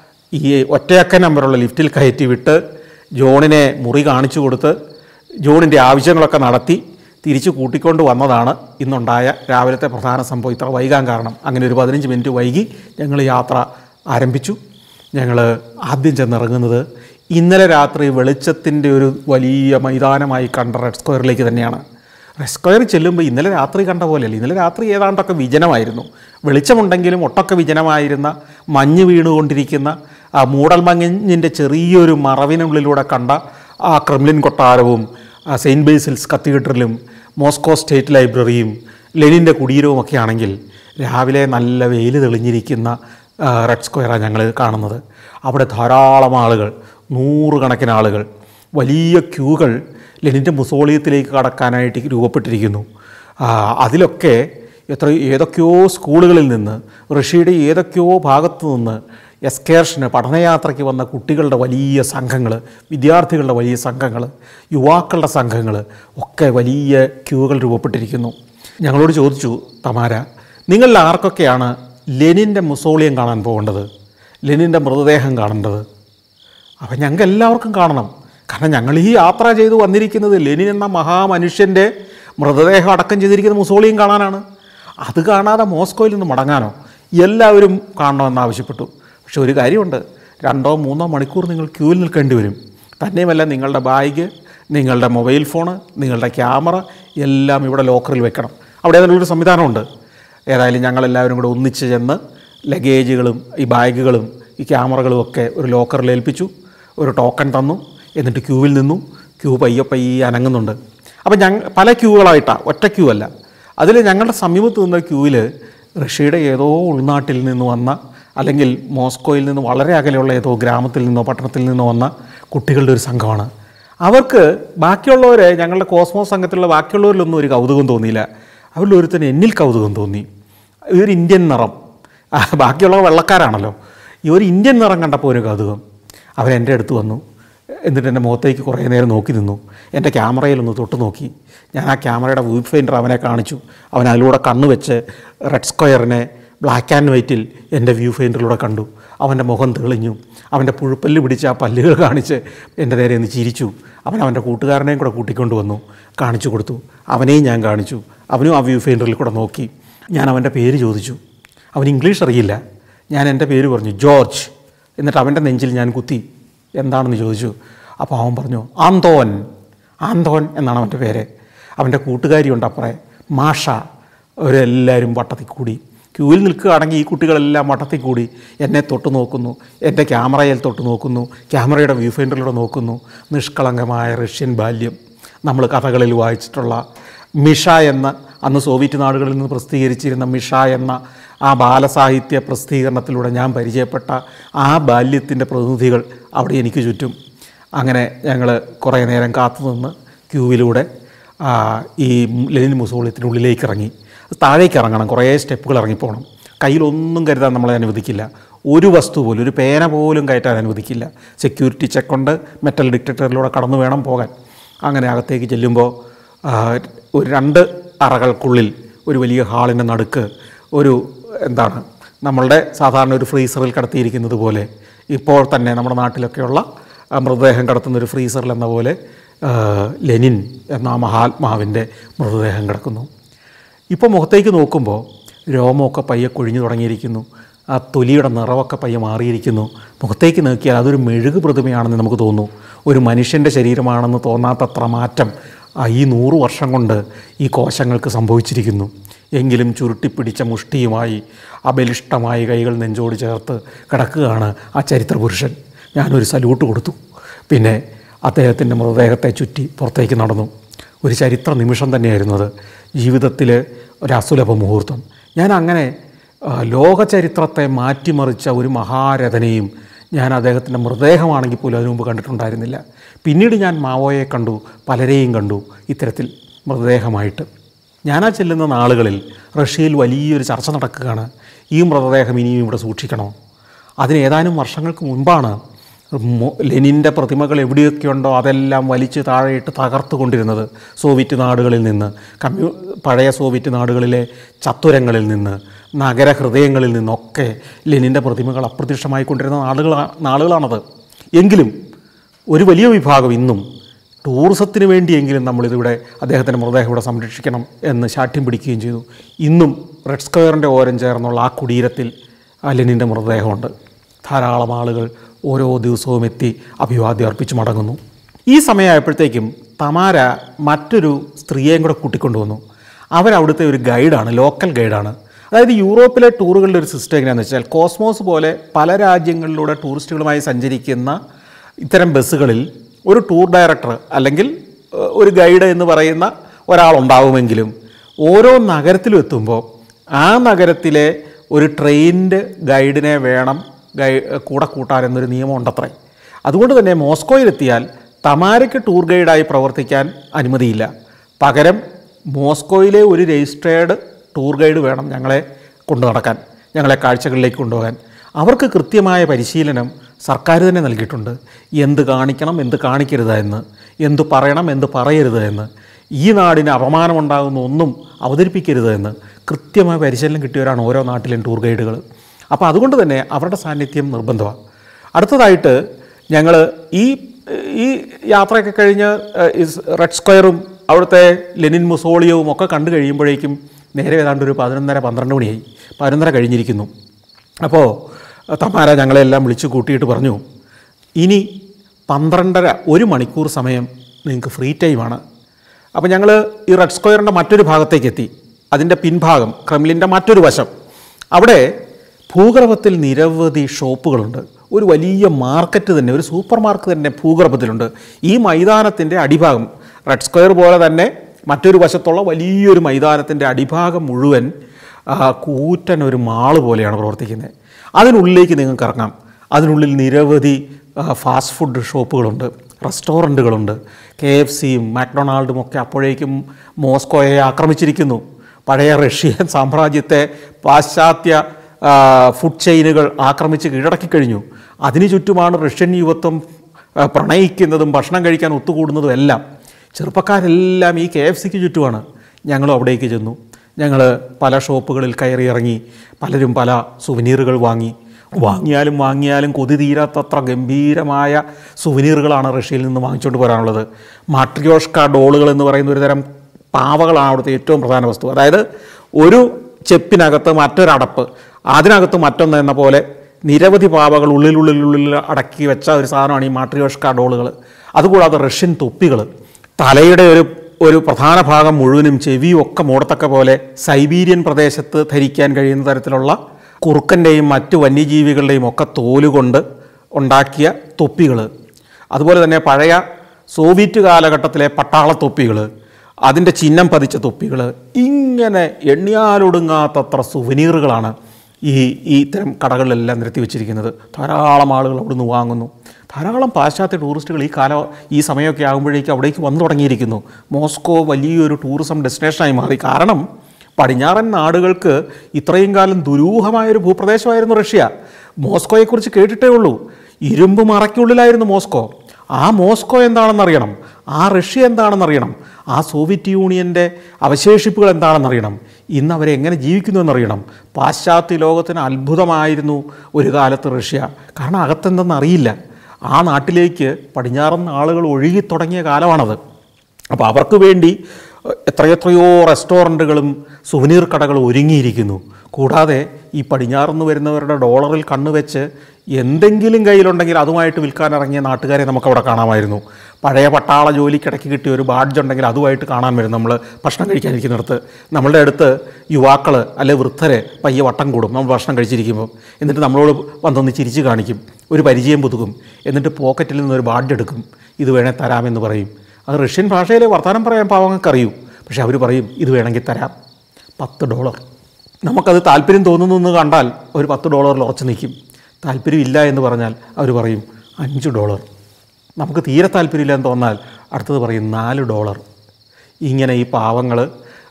A: ഈ ഒറ്റയക്ക നമ്പറുള്ള ലിഫ്റ്റിൽ കയറ്റി വിട്ട് ജോണിനെ മുറി കാണിച്ചു കൊടുത്ത് ജോണിൻ്റെ ആവശ്യങ്ങളൊക്കെ നടത്തി തിരിച്ച് കൂട്ടിക്കൊണ്ട് വന്നതാണ് ഇന്നുണ്ടായ രാവിലത്തെ പ്രധാന സംഭവം. ഇത്ര വൈകാൻ കാരണം അങ്ങനെ ഒരു 15 മിനിറ്റ് വൈകി ഞങ്ങൾ യാത്ര ആരംഭിച്ചു. ഞങ്ങൾ ആദ്യം ചെന്നിറങ്ങുന്നത് ഇന്നലെ രാത്രി വെളിച്ചത്തിൻ്റെ ഒരു വലിയ മൈതാനമായി കണ്ട റെഡ് സ്ക്വയറിലേക്ക് തന്നെയാണ്. റെഡ് സ്ക്വയറിൽ ചെല്ലുമ്പോൾ ഇന്നലെ രാത്രി കണ്ട പോലെയല്ല. ഇന്നലെ രാത്രി ഏതാണ്ടൊക്കെ വിജനമായിരുന്നു. വെളിച്ചമുണ്ടെങ്കിലും ഒട്ടൊക്കെ വിജനമായിരുന്ന, മഞ്ഞ് വീണുകൊണ്ടിരിക്കുന്ന ആ മൂടൽമഞ്ഞിൻ്റെ ചെറിയൊരു മറവിനുള്ളിലൂടെ കണ്ട ആ ക്രെംലിൻ കൊട്ടാരവും സെയിൻറ്റ് ബേസിൽസ് കത്തീഡ്രലും മോസ്കോ സ്റ്റേറ്റ് ലൈബ്രറിയും ലെനിൻ്റെ കുടീരവും ഒക്കെ ആണെങ്കിൽ രാവിലെ നല്ല വെയിൽ തെളിഞ്ഞിരിക്കുന്ന റെഡ് സ്ക്വയറാണ് ഞങ്ങൾ കാണുന്നത്. അവിടെ ധാരാളം ആളുകൾ, 100 കണക്കിന് ആളുകൾ, വലിയ ക്യൂകൾ ലെനിൻ്റെ മുസോളിയത്തിലേക്ക് കടക്കാനായിട്ട് രൂപപ്പെട്ടിരിക്കുന്നു. അതിലൊക്കെ ഏതൊക്കെയോ സ്കൂളുകളിൽ നിന്ന്, റഷ്യയുടെ ഏതൊക്കെയോ ഭാഗത്തു നിന്ന് എസ്കേർഷന് പഠനയാത്രയ്ക്ക് വന്ന കുട്ടികളുടെ വലിയ സംഘങ്ങൾ, വിദ്യാർത്ഥികളുടെ വലിയ സംഘങ്ങൾ, യുവാക്കളുടെ സംഘങ്ങൾ ഒക്കെ വലിയ ക്യൂകൾ രൂപപ്പെട്ടിരിക്കുന്നു. ഞങ്ങളോട് ചോദിച്ചു തമാര, നിങ്ങളിൽ ആർക്കൊക്കെയാണ് ലെനിൻ്റെ മുസോളിയം കാണാൻ പോകേണ്ടത്, ലെനിൻ്റെ മൃതദേഹം കാണേണ്ടത്? അപ്പം ഞങ്ങൾക്ക് എല്ലാവർക്കും കാണണം. കാരണം ഞങ്ങൾ ഈ യാത്ര ചെയ്ത് വന്നിരിക്കുന്നത് ലെനിൻ എന്ന മഹാമനുഷ്യൻ്റെ മൃതദേഹം അടക്കം ചെയ്തിരിക്കുന്ന മുസോളിയം കാണാനാണ്. അത് കാണാതെ മോസ്കോയിൽ നിന്ന് മടങ്ങാനോ? എല്ലാവരും കാണണമെന്ന് ആവശ്യപ്പെട്ടു. പക്ഷെ ഒരു കാര്യമുണ്ട്, 2-3 മണിക്കൂർ നിങ്ങൾ ക്യൂവിൽ നിൽക്കേണ്ടി വരും. തന്നെയുമല്ല, നിങ്ങളുടെ ബാഗ്, നിങ്ങളുടെ മൊബൈൽ ഫോണ്, നിങ്ങളുടെ ക്യാമറ എല്ലാം ഇവിടെ ലോക്കറിൽ വെക്കണം. അവിടെ അതിനുള്ളൊരു സംവിധാനമുണ്ട്. ഏതായാലും ഞങ്ങളെല്ലാവരും കൂടെ ഒന്നിച്ച് ചെന്ന് ലഗേജുകളും ഈ ബാഗുകളും ഈ ക്യാമറകളും ഒക്കെ ഒരു ലോക്കറിൽ ഏൽപ്പിച്ചു. ഒരു ടോക്കൺ തന്നു. എന്നിട്ട് ക്യൂവിൽ നിന്നു. ക്യൂ പയ്യെ അനങ്ങുന്നുണ്ട്. അപ്പം പല ക്യൂകളായിട്ടാണ്, ഒറ്റ ക്യൂ അല്ല. അതിൽ ഞങ്ങളുടെ സമീപത്ത് നിന്ന ക്യൂവിൽ റഷ്യയുടെ ഏതോ ഉൾനാട്ടിൽ നിന്ന് വന്ന, അല്ലെങ്കിൽ മോസ്കോയിൽ നിന്ന് വളരെ അകലെയുള്ള ഏതോ ഗ്രാമത്തിൽ നിന്നോ പട്ടണത്തിൽ നിന്നോ വന്ന കുട്ടികളുടെ ഒരു സംഘമാണ്. അവർക്ക് ബാക്കിയുള്ളവരെ, ഞങ്ങളുടെ കോസ്മോസ് സംഘത്തിലുള്ള ബാക്കിയുള്ളവരിലൊന്നും ഒരു കൗതുകം തോന്നിയില്ല. അവരിൽ ഒരുത്തന് എന്നിൽ കൗതുകം തോന്നി. ഇതൊരു ഇന്ത്യൻ നിറം, ബാക്കിയുള്ളവർ വെള്ളക്കാരാണല്ലോ, ഈ ഒരു ഇന്ത്യൻ നിറം കണ്ടപ്പോൾ ഒരു കൗതുകം. അവരെൻ്റെ അടുത്ത് വന്നു. എന്നിട്ട് എൻ്റെ മുഖത്തേക്ക് കുറേ നേരം നോക്കി നിന്നു. എൻ്റെ ക്യാമറയിലൊന്ന് തൊട്ട് നോക്കി. ഞാൻ ആ ക്യാമറയുടെ വ്യൂ ഫൈൻഡർ അവനെ കാണിച്ചു. അവൻ അതിലൂടെ കണ്ണ് വെച്ച് റെഡ് സ്ക്വയറിനെ ബ്ലാക്ക് ആൻഡ് വൈറ്റിൽ എൻ്റെ വ്യൂ ഫൈൻഡറിലൂടെ കണ്ടു. അവൻ്റെ മുഖം തെളിഞ്ഞു. അവൻ്റെ പുഴുപ്പല്ല് പിടിച്ച് ആ പല്ലുകൾ കാണിച്ച് എൻ്റെ നേരെ ഒന്ന് ചിരിച്ചു. അവൻ്റെ കൂട്ടുകാരനെയും കൂടെ കൂട്ടിക്കൊണ്ട് വന്നു, കാണിച്ചു കൊടുത്തു. അവനെയും ഞാൻ കാണിച്ചു. അവനും ആ വ്യൂ ഫൈൻഡറിൽ കൂടെ നോക്കി. ഞാൻ അവൻ്റെ പേര് ചോദിച്ചു. അവൻ ഇംഗ്ലീഷ് അറിയില്ല. ഞാൻ എൻ്റെ പേര് പറഞ്ഞു, ജോർജ്. എന്നിട്ട് അവൻ്റെ നെഞ്ചിൽ ഞാൻ കുത്തി. എന്താണെന്ന് ചോദിച്ചു. അപ്പോൾ അവൻ പറഞ്ഞു, ആന്തോൻ. ആന്തോൻ എന്നാണ് അവൻ്റെ പേര്. അവൻ്റെ കൂട്ടുകാരിയുണ്ട് അപ്പുറേ, മാഷ. അവരെല്ലാവരും വട്ടത്തിൽ കൂടി. ക്യൂവിൽ നിൽക്കുകയാണെങ്കിൽ ഈ കുട്ടികളെല്ലാം വട്ടത്തിൽ കൂടി എന്നെ തൊട്ട് നോക്കുന്നു, എൻ്റെ ക്യാമറയിൽ തൊട്ട് നോക്കുന്നു, ക്യാമറയുടെ വ്യൂ ഫൈൻഡറിലൂടെ നോക്കുന്നു. നിഷ്കളങ്കമായ റഷ്യൻ ബാല്യം. നമ്മൾ കഥകളിൽ വായിച്ചിട്ടുള്ള മിഷ എന്ന, അന്ന് സോവിയറ്റ് നാടുകളിൽ നിന്ന് പ്രസിദ്ധീകരിച്ചിരുന്ന മിഷ എന്ന ആ ബാലസാഹിത്യ പ്രസിദ്ധീകരണത്തിലൂടെ ഞാൻ പരിചയപ്പെട്ട ആ ബാല്യത്തിൻ്റെ പ്രതിനിധികൾ അവിടെ എനിക്ക് ചുറ്റും. അങ്ങനെ ഞങ്ങൾ കുറേ നേരം കാത്തുനിന്ന് ക്യൂവിലൂടെ ഈ ലെനിൻ മുസോളിയത്തിനുള്ളിലേക്ക് ഇറങ്ങി. താഴേക്ക് ഇറങ്ങണം, കുറേ സ്റ്റെപ്പുകൾ ഇറങ്ങിപ്പോകണം. കയ്യിലൊന്നും കരുതാൻ നമ്മളെ അനുവദിക്കില്ല. ഒരു വസ്തു പോലും, ഒരു പേന പോലും കയറ്റാൻ അനുവദിക്കില്ല. സെക്യൂരിറ്റി ചെക്കുണ്ട്. മെറ്റൽ ഡിറ്റക്ടറിലൂടെ കടന്നു വേണം പോകാൻ. അങ്ങനെ അകത്തേക്ക് ചെല്ലുമ്പോൾ ഒരു 2 അറകൾക്കുള്ളിൽ ഒരു വലിയ ഹാളിൻ്റെ നടുക്ക് ഒരു നമ്മളുടെ സാധാരണ ഒരു ഫ്രീസറിൽ കടത്തിയിരിക്കുന്നത് പോലെ, ഇപ്പോൾ തന്നെ നമ്മുടെ നാട്ടിലൊക്കെയുള്ള മൃതദേഹം കടത്തുന്നൊരു ഫ്രീസറിൽ എന്ന പോലെ ലെനിൻ എന്ന മഹാത്മാവിൻ്റെ മൃതദേഹം കിടക്കുന്നു. ഇപ്പോൾ മുഖത്തേക്ക് നോക്കുമ്പോൾ രോമമൊക്കെ പയ്യെ കൊഴിഞ്ഞു തുടങ്ങിയിരിക്കുന്നു. ആ തൊലിയുടെ നിറവൊക്കെ പയ്യെ മാറിയിരിക്കുന്നു. മുഖത്തേക്ക് നോക്കിയാൽ അതൊരു മെഴുക് പ്രതിമയാണെന്ന് നമുക്ക് തോന്നുന്നു. ഒരു മനുഷ്യൻ്റെ ശരീരമാണെന്ന് തോന്നാത്തത്ര മാറ്റം ഈ 100 വർഷം കൊണ്ട് ഈ കോശങ്ങൾക്ക് സംഭവിച്ചിരിക്കുന്നു. എങ്കിലും ചുരുട്ടിപ്പിടിച്ച മുഷ്ടിയുമായി അബലിഷ്ടമായി കൈകൾ നെഞ്ചോട് ചേർത്ത് കിടക്കുകയാണ് ആ ചരിത്രപുരുഷൻ. ഞാനൊരു സല്യൂട്ട് കൊടുത്തു. പിന്നെ അദ്ദേഹത്തിൻ്റെ മൃതദേഹത്തെ ചുറ്റി പുറത്തേക്ക് നടന്നു. ഒരു ചരിത്ര നിമിഷം തന്നെയായിരുന്നു അത്. ജീവിതത്തിൽ ഒരു അസുലഭ മുഹൂർത്തം. ഞാൻ അങ്ങനെ ലോക ചരിത്രത്തെ മാറ്റിമറിച്ച ഒരു മഹാരഥനെയും ഞാൻ അദ്ദേഹത്തിൻ്റെ മൃതദേഹമാണെങ്കിൽ പോലും അതിനു മുമ്പ് കണ്ടിട്ടുണ്ടായിരുന്നില്ല. പിന്നീട് ഞാൻ മാവോയെ കണ്ടു, പലരെയും കണ്ടു ഇത്തരത്തിൽ മൃതദേഹമായിട്ട്. ഞാനാ ചെല്ലുന്ന നാളുകളിൽ റഷ്യയിൽ വലിയൊരു ചർച്ച നടക്കുകയാണ്. ഈ മൃതദേഹം ഇനിയും ഇവിടെ സൂക്ഷിക്കണോ? അതിന് ഏതാനും വർഷങ്ങൾക്ക് മുൻപാണ് ലെനിൻ്റെ പ്രതിമകൾ എവിടെയൊക്കെയുണ്ടോ അതെല്ലാം വലിച്ച് താഴെയിട്ട് തകർത്തുകൊണ്ടിരുന്നത്. സോവിയറ്റ് നാടുകളിൽ നിന്ന്, പഴയ സോവിയറ്റ് നാടുകളിലെ ചത്തുരങ്ങളിൽ നിന്ന്, നഗരഹൃദയങ്ങളിൽ നിന്നൊക്കെ ലെനിൻ്റെ പ്രതിമകൾ അപ്രത്യക്ഷമായിക്കൊണ്ടിരുന്ന നാളുകളാണത്. എങ്കിലും ഒരു വലിയ വിഭാഗം ഇന്നും ടൂറിസത്തിന് വേണ്ടിയെങ്കിലും നമ്മളിതിവിടെ അദ്ദേഹത്തിൻ്റെ മൃതദേഹം ഇവിടെ സംരക്ഷിക്കണം എന്ന് ശാഠ്യം പിടിക്കുകയും ചെയ്തു. ഇന്നും റെഡ് സ്ക്വയറിൻ്റെ ഓരം ചേർന്നുള്ള ആ കുടീരത്തിൽ ലെനിൻ്റെ മൃതദേഹമുണ്ട്. ധാരാളം ആളുകൾ ഓരോ ദിവസവും എത്തി അഭിവാദ്യം അർപ്പിച്ച് മടങ്ങുന്നു. ഈ സമയമായപ്പോഴത്തേക്കും തമാര മറ്റൊരു സ്ത്രീയെയും കൂടെ കൂട്ടിക്കൊണ്ടുവന്നു. അവരവിടുത്തെ ഒരു ഗൈഡാണ്, ലോക്കൽ ഗൈഡാണ്. അതായത് യൂറോപ്പിലെ ടൂറുകളുടെ ഒരു സിസ്റ്റം എങ്ങനെയാണെന്ന് വെച്ചാൽ, കോസ്മോസ് പോലെ പല രാജ്യങ്ങളിലൂടെ ടൂറിസ്റ്റുകളുമായി സഞ്ചരിക്കുന്ന ഇത്തരം ബസ്സുകളിൽ ഒരു ടൂർ ഡയറക്ടർ അല്ലെങ്കിൽ ഒരു ഗൈഡ് എന്ന് പറയുന്ന ഒരാളുണ്ടാവുമെങ്കിലും ഓരോ നഗരത്തിലും എത്തുമ്പോൾ ആ നഗരത്തിലെ ഒരു ട്രെയിൻഡ് ഗൈഡിനെ വേണം കൂടെ കൂട്ടാനെന്നൊരു നിയമം ഉണ്ടത്രേ. അതുകൊണ്ട് തന്നെ മോസ്കോയിലെത്തിയാൽ തമാരയ്ക്ക് ടൂർ ഗൈഡായി പ്രവർത്തിക്കാൻ അനുമതിയില്ല. പകരം മോസ്കോയിലെ ഒരു രജിസ്ട്രേഡ് ടൂർ ഗൈഡ് വേണം ഞങ്ങളെ കൊണ്ടു നടക്കാൻ, ഞങ്ങളെ കാഴ്ചകളിലേക്ക് കൊണ്ടുപോകാൻ. അവർക്ക് കൃത്യമായ പരിശീലനം സർക്കാർ തന്നെ നൽകിയിട്ടുണ്ട്. എന്ത് കാണിക്കണം, എന്ത് കാണിക്കരുത് എന്ന്, എന്ത് പറയണം, എന്ത് പറയരുത് എന്ന്, ഈ നാടിന് അപമാനമുണ്ടാകുന്ന ഒന്നും അവതരിപ്പിക്കരുത് എന്ന് കൃത്യമായ പരിശീലനം കിട്ടിയവരാണ് ഓരോ നാട്ടിലെയും ടൂർ ഗൈഡുകൾ. അപ്പോൾ അതുകൊണ്ട് തന്നെ അവരുടെ സാന്നിധ്യം നിർബന്ധമാണ്. അടുത്തതായിട്ട് ഞങ്ങൾ ഈ യാത്രയൊക്കെ കഴിഞ്ഞ് റെഡ് സ്ക്വയറും അവിടുത്തെ ലെനിൻ മുസോളിയവും ഒക്കെ കണ്ടു കഴിയുമ്പോഴേക്കും നേരെ ഏതാണ്ട് ഒരു 11:30-12 മണിയായി. 11:30 കഴിഞ്ഞിരിക്കുന്നു. അപ്പോൾ തമാര ഞങ്ങളെല്ലാം വിളിച്ച് കൂട്ടിയിട്ട് പറഞ്ഞു, ഇനി 12:30 1 മണിക്കൂർ സമയം നിങ്ങൾക്ക് ഫ്രീ ടൈമാണ്. അപ്പോൾ ഞങ്ങൾ ഈ റെഡ് സ്ക്വയറിൻ്റെ മറ്റൊരു ഭാഗത്തേക്ക് എത്തി. അതിൻ്റെ പിൻഭാഗം, ക്രെംലിൻ്റെ മറ്റൊരു വശം. അവിടെ ഭൂഗർഭത്തിൽ നിരവധി ഷോപ്പുകളുണ്ട്. ഒരു വലിയ മാർക്കറ്റ് തന്നെ, ഒരു സൂപ്പർ മാർക്കറ്റ് തന്നെ ഭൂഗർഭത്തിലുണ്ട്. ഈ മൈതാനത്തിൻ്റെ അടിഭാഗം, റെഡ് സ്ക്വയർ പോലെ തന്നെ മറ്റൊരു വശത്തുള്ള വലിയൊരു മൈതാനത്തിൻ്റെ അടിഭാഗം മുഴുവൻ കൂറ്റൻ ഒരു മാള് പോലെയാണ് പ്രവർത്തിക്കുന്നത്. അതിനുള്ളിലേക്ക് നിങ്ങൾക്ക് ഇറങ്ങാം. അതിനുള്ളിൽ നിരവധി ഫാസ്റ്റ് ഫുഡ് ഷോപ്പുകളുണ്ട്, റെസ്റ്റോറൻറ്റുകളുണ്ട്. KFCയും മാക്ഡൊണാൾഡും ഒക്കെ അപ്പോഴേക്കും മോസ്കോയെ ആക്രമിച്ചിരിക്കുന്നു. പഴയ റഷ്യൻ സാമ്രാജ്യത്തെ പാശ്ചാത്യ ഫുഡ് ചെയിനുകൾ ആക്രമിച്ച് കീഴടക്കി കഴിഞ്ഞു. അതിനു ചുറ്റുമാണ് റഷ്യൻ യുവത്വം പ്രണയിക്കുന്നതും ഭക്ഷണം കഴിക്കാൻ ഒത്തുകൂടുന്നതും എല്ലാം. ചെറുപ്പക്കാരെല്ലാം ഈ KFCക്ക് ചുറ്റുമാണ്. ഞങ്ങളും അവിടേക്ക് ചെന്നു. ഞങ്ങൾ പല ഷോപ്പുകളിൽ കയറി ഇറങ്ങി. പലരും പല സുവനീറുകൾ വാങ്ങിയാലും കൊതി തീരാത്തത്ര ഗംഭീരമായ സുവനീറുകളാണ് റഷ്യയിൽ നിന്ന് വാങ്ങിച്ചുകൊണ്ട് പോരാനുള്ളത്. മാട്രിയോഷ്ക ഡോളുകൾ എന്ന് പറയുന്ന ഒരു തരം പാവകളാണ് അവിടുത്തെ ഏറ്റവും പ്രധാന വസ്തു. അതായത് ഒരു ചെപ്പിനകത്ത് മറ്റൊരടപ്പ്, അതിനകത്ത് മറ്റൊന്ന് എന്ന പോലെ നിരവധി പാവകൾ ഉള്ളിൽ അടക്കി വെച്ച ഒരു സാധനമാണ് ഈ മാട്രിയോഷ്ക ഡോളുകൾ. അതുകൂടാതെ റഷ്യൻ തൊപ്പികൾ, തലയുടെ ഒരു പ്രധാന ഭാഗം മുഴുവനും ചെവിയും ഒക്കെ മൂടത്തക്ക പോലെ സൈബീരിയൻ പ്രദേശത്ത് ധരിക്കാൻ കഴിയുന്ന തരത്തിലുള്ള കുറുക്കൻ്റെയും മറ്റ് വന്യജീവികളുടെയും ഒക്കെ തോലുകൊണ്ട് ഉണ്ടാക്കിയ തൊപ്പികൾ, അതുപോലെ തന്നെ പഴയ സോവിയറ്റ് കാലഘട്ടത്തിലെ പട്ടാള തൊപ്പികൾ, അതിൻ്റെ ചിഹ്നം പതിച്ച തൊപ്പികൾ, ഇങ്ങനെ എണ്ണിയാലൊടുങ്ങാത്തത്ര സുവനീറുകളാണ് ഈ ഇത്തരം കടകളിലെല്ലാം നിരത്തി വെച്ചിരിക്കുന്നത്. ധാരാളം ആളുകൾ അവിടുന്ന് വാങ്ങുന്നു. ധാരാളം പാശ്ചാത്യ ടൂറിസ്റ്റുകൾ ഈ സമയമൊക്കെ ആകുമ്പോഴേക്കും അവിടേക്ക് വന്നു തുടങ്ങിയിരിക്കുന്നു. മോസ്കോ വലിയൊരു ടൂറിസം ഡെസ്റ്റിനേഷനായി മാറി. കാരണം പടിഞ്ഞാറൻ നാടുകൾക്ക് ഇത്രയും കാലം ദുരൂഹമായൊരു ഭൂപ്രദേശമായിരുന്നു റഷ്യ. മോസ്കോയെക്കുറിച്ച് കേട്ടിട്ടേ ഉള്ളൂ. ഇരുമ്പ് മറയ്ക്കുള്ളിലായിരുന്നു മോസ്കോ. ആ മോസ്കോ എന്താണെന്നറിയണം, ആ റഷ്യ എന്താണെന്നറിയണം, ആ സോവിയറ്റ് യൂണിയൻ്റെ അവശേഷിപ്പുകൾ എന്താണെന്നറിയണം, ഇന്ന് അവരെ എങ്ങനെ ജീവിക്കുന്നു എന്നറിയണം. പാശ്ചാത്യ ലോകത്തിന് അത്ഭുതമായിരുന്നു ഒരു കാലത്ത് റഷ്യ. കാരണം അകത്തെന്തെന്നറിയില്ല. ആ നാട്ടിലേക്ക് പടിഞ്ഞാറൻ ആളുകൾ ഒഴുകി തുടങ്ങിയ കാലമാണത്. അപ്പോൾ അവർക്ക് വേണ്ടി എത്രയെത്രയോ റെസ്റ്റോറൻറ്റുകളും സുവനീർ കടകളും ഒരുങ്ങിയിരിക്കുന്നു. കൂടാതെ ഈ പടിഞ്ഞാറുനിന്ന് വരുന്നവരുടെ ഡോളറിൽ കണ്ണുവെച്ച് എന്തെങ്കിലും കയ്യിലുണ്ടെങ്കിൽ അതുമായിട്ട് വിൽക്കാനിറങ്ങിയ നാട്ടുകാരെ നമുക്കവിടെ കാണാമായിരുന്നു. പഴയ പട്ടാള ജോലിക്കിടയ്ക്ക് കിട്ടിയ ഒരു ബാഡ്ജ് ഉണ്ടെങ്കിൽ അതുമായിട്ട് കാണാൻ വരും. നമ്മൾ ഭക്ഷണം കഴിക്കാനിരിക്കുന്നിടത്ത് നമ്മളുടെ അടുത്ത് യുവാക്കൾ അല്ലെ വൃദ്ധരെ പയ്യെ വട്ടം കൂടും നമ്മൾ ഭക്ഷണം കഴിച്ചിരിക്കുമ്പോൾ. എന്നിട്ട് നമ്മളോട് വന്നൊന്ന് ചിരിച്ച് കാണിക്കും, ഒരു പരിചയം പുതുക്കും. എന്നിട്ട് പോക്കറ്റിൽ നിന്നൊരു ബാഡ്ജ് എടുക്കും, ഇത് വേണേൽ തരാമെന്ന് പറയും. അത് റഷ്യൻ ഭാഷയിൽ വർത്തമാനം പറയാൻ പാവങ്ങൾക്ക് അറിയൂ. പക്ഷേ അവർ പറയും ഇത് വേണമെങ്കിൽ തരാം, $10. നമുക്കത് താല്പര്യം തോന്നുന്നു കണ്ടാൽ ഒരു $10 ഉറച്ചു നിൽക്കും. താല്പര്യമില്ല എന്ന് പറഞ്ഞാൽ അവർ പറയും $5. നമുക്ക് തീരെ താല്പര്യമില്ല എന്ന് തോന്നാൽ അടുത്തത് പറയും $4. ഇങ്ങനെ ഈ പാവങ്ങൾ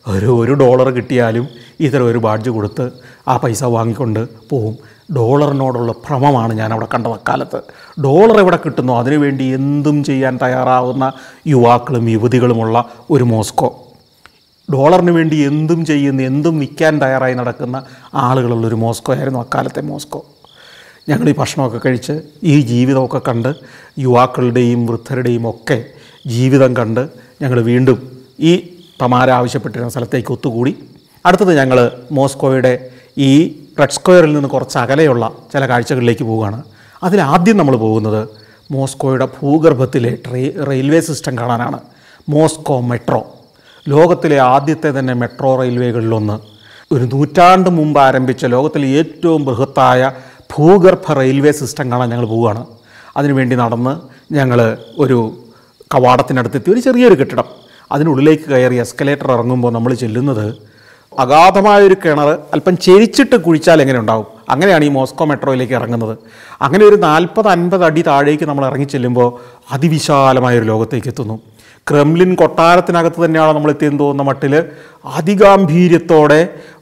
A: $1 കിട്ടിയാലും ഇത്തരം ഒരു ബാഡ്ജ് കൊടുത്ത് ആ പൈസ വാങ്ങിക്കൊണ്ട് പോവും. ഡോളറിനോടുള്ള ഭ്രമമാണ് ഞാനവിടെ കണ്ടത് അക്കാലത്ത്. ഡോളർ എവിടെ കിട്ടുന്നോ അതിനുവേണ്ടി എന്തും ചെയ്യാൻ തയ്യാറാവുന്ന യുവാക്കളും യുവതികളുമുള്ള ഒരു മോസ്കോ, ഡോളറിന് വേണ്ടി എന്തും ചെയ്യുന്ന, എന്തും വിൽക്കാൻ തയ്യാറായി നടക്കുന്ന ആളുകളുള്ളൊരു മോസ്കോ ആയിരുന്നു അക്കാലത്തെ മോസ്കോ. ഞങ്ങൾ ഈ ഭക്ഷണമൊക്കെ കഴിച്ച് ഈ ജീവിതമൊക്കെ കണ്ട് യുവാക്കളുടെയും വൃദ്ധരുടെയും ഒക്കെ ജീവിതം കണ്ട് ഞങ്ങൾ വീണ്ടും ഈ തമാര ആവശ്യപ്പെട്ടിരുന്ന സ്ഥലത്തേക്ക് ഒത്തുകൂടി. അടുത്തത് ഞങ്ങൾ മോസ്കോയുടെ ഈ റെഡ് സ്ക്വയറിൽ നിന്ന് കുറച്ച് അകലെയുള്ള ചില കാഴ്ചകളിലേക്ക് പോവുകയാണ്. അതിലാദ്യം നമ്മൾ പോകുന്നത് മോസ്കോയുടെ ഭൂഗർഭത്തിലെ റെയിൽവേ സിസ്റ്റം കാണാനാണ്. മോസ്കോ മെട്രോ, ലോകത്തിലെ ആദ്യത്തെ തന്നെ മെട്രോ റെയിൽവേകളിലൊന്ന്. ഒരു നൂറ്റാണ്ട് മുമ്പ് ആരംഭിച്ച ലോകത്തിലെ ഏറ്റവും ബൃഹത്തായ ഭൂഗർഭ റെയിൽവേ സിസ്റ്റം കാണാൻ ഞങ്ങൾ പോവുകയാണ്. അതിനുവേണ്ടി നടന്ന് ഞങ്ങൾ ഒരു കവാടത്തിനടുത്തെത്തി. ഒരു ചെറിയൊരു കെട്ടിടം, അതിനുള്ളിലേക്ക് കയറി എസ്കലേറ്റർ ഇറങ്ങുമ്പോൾ നമ്മൾ ചെല്ലുന്നത് അഗാധമായൊരു കിണർ അല്പം ചെരിച്ചിട്ട് കുഴിച്ചാൽ എങ്ങനെ ഉണ്ടാവും, അങ്ങനെയാണ് ഈ മോസ്കോ മെട്രോയിലേക്ക് ഇറങ്ങുന്നത്. അങ്ങനെ ഒരു 40-50 അടി താഴേക്ക് നമ്മൾ ഇറങ്ങി ചെല്ലുമ്പോൾ അതിവിശാലമായൊരു ലോകത്തേക്ക് എത്തുന്നു. ക്രെംലിൻ കൊട്ടാരത്തിനകത്ത് തന്നെയാണ് നമ്മൾ എത്തിയെന്ന് തോന്നുന്ന മട്ടിൽ അതിഗാംഭീര്യത്തോടെ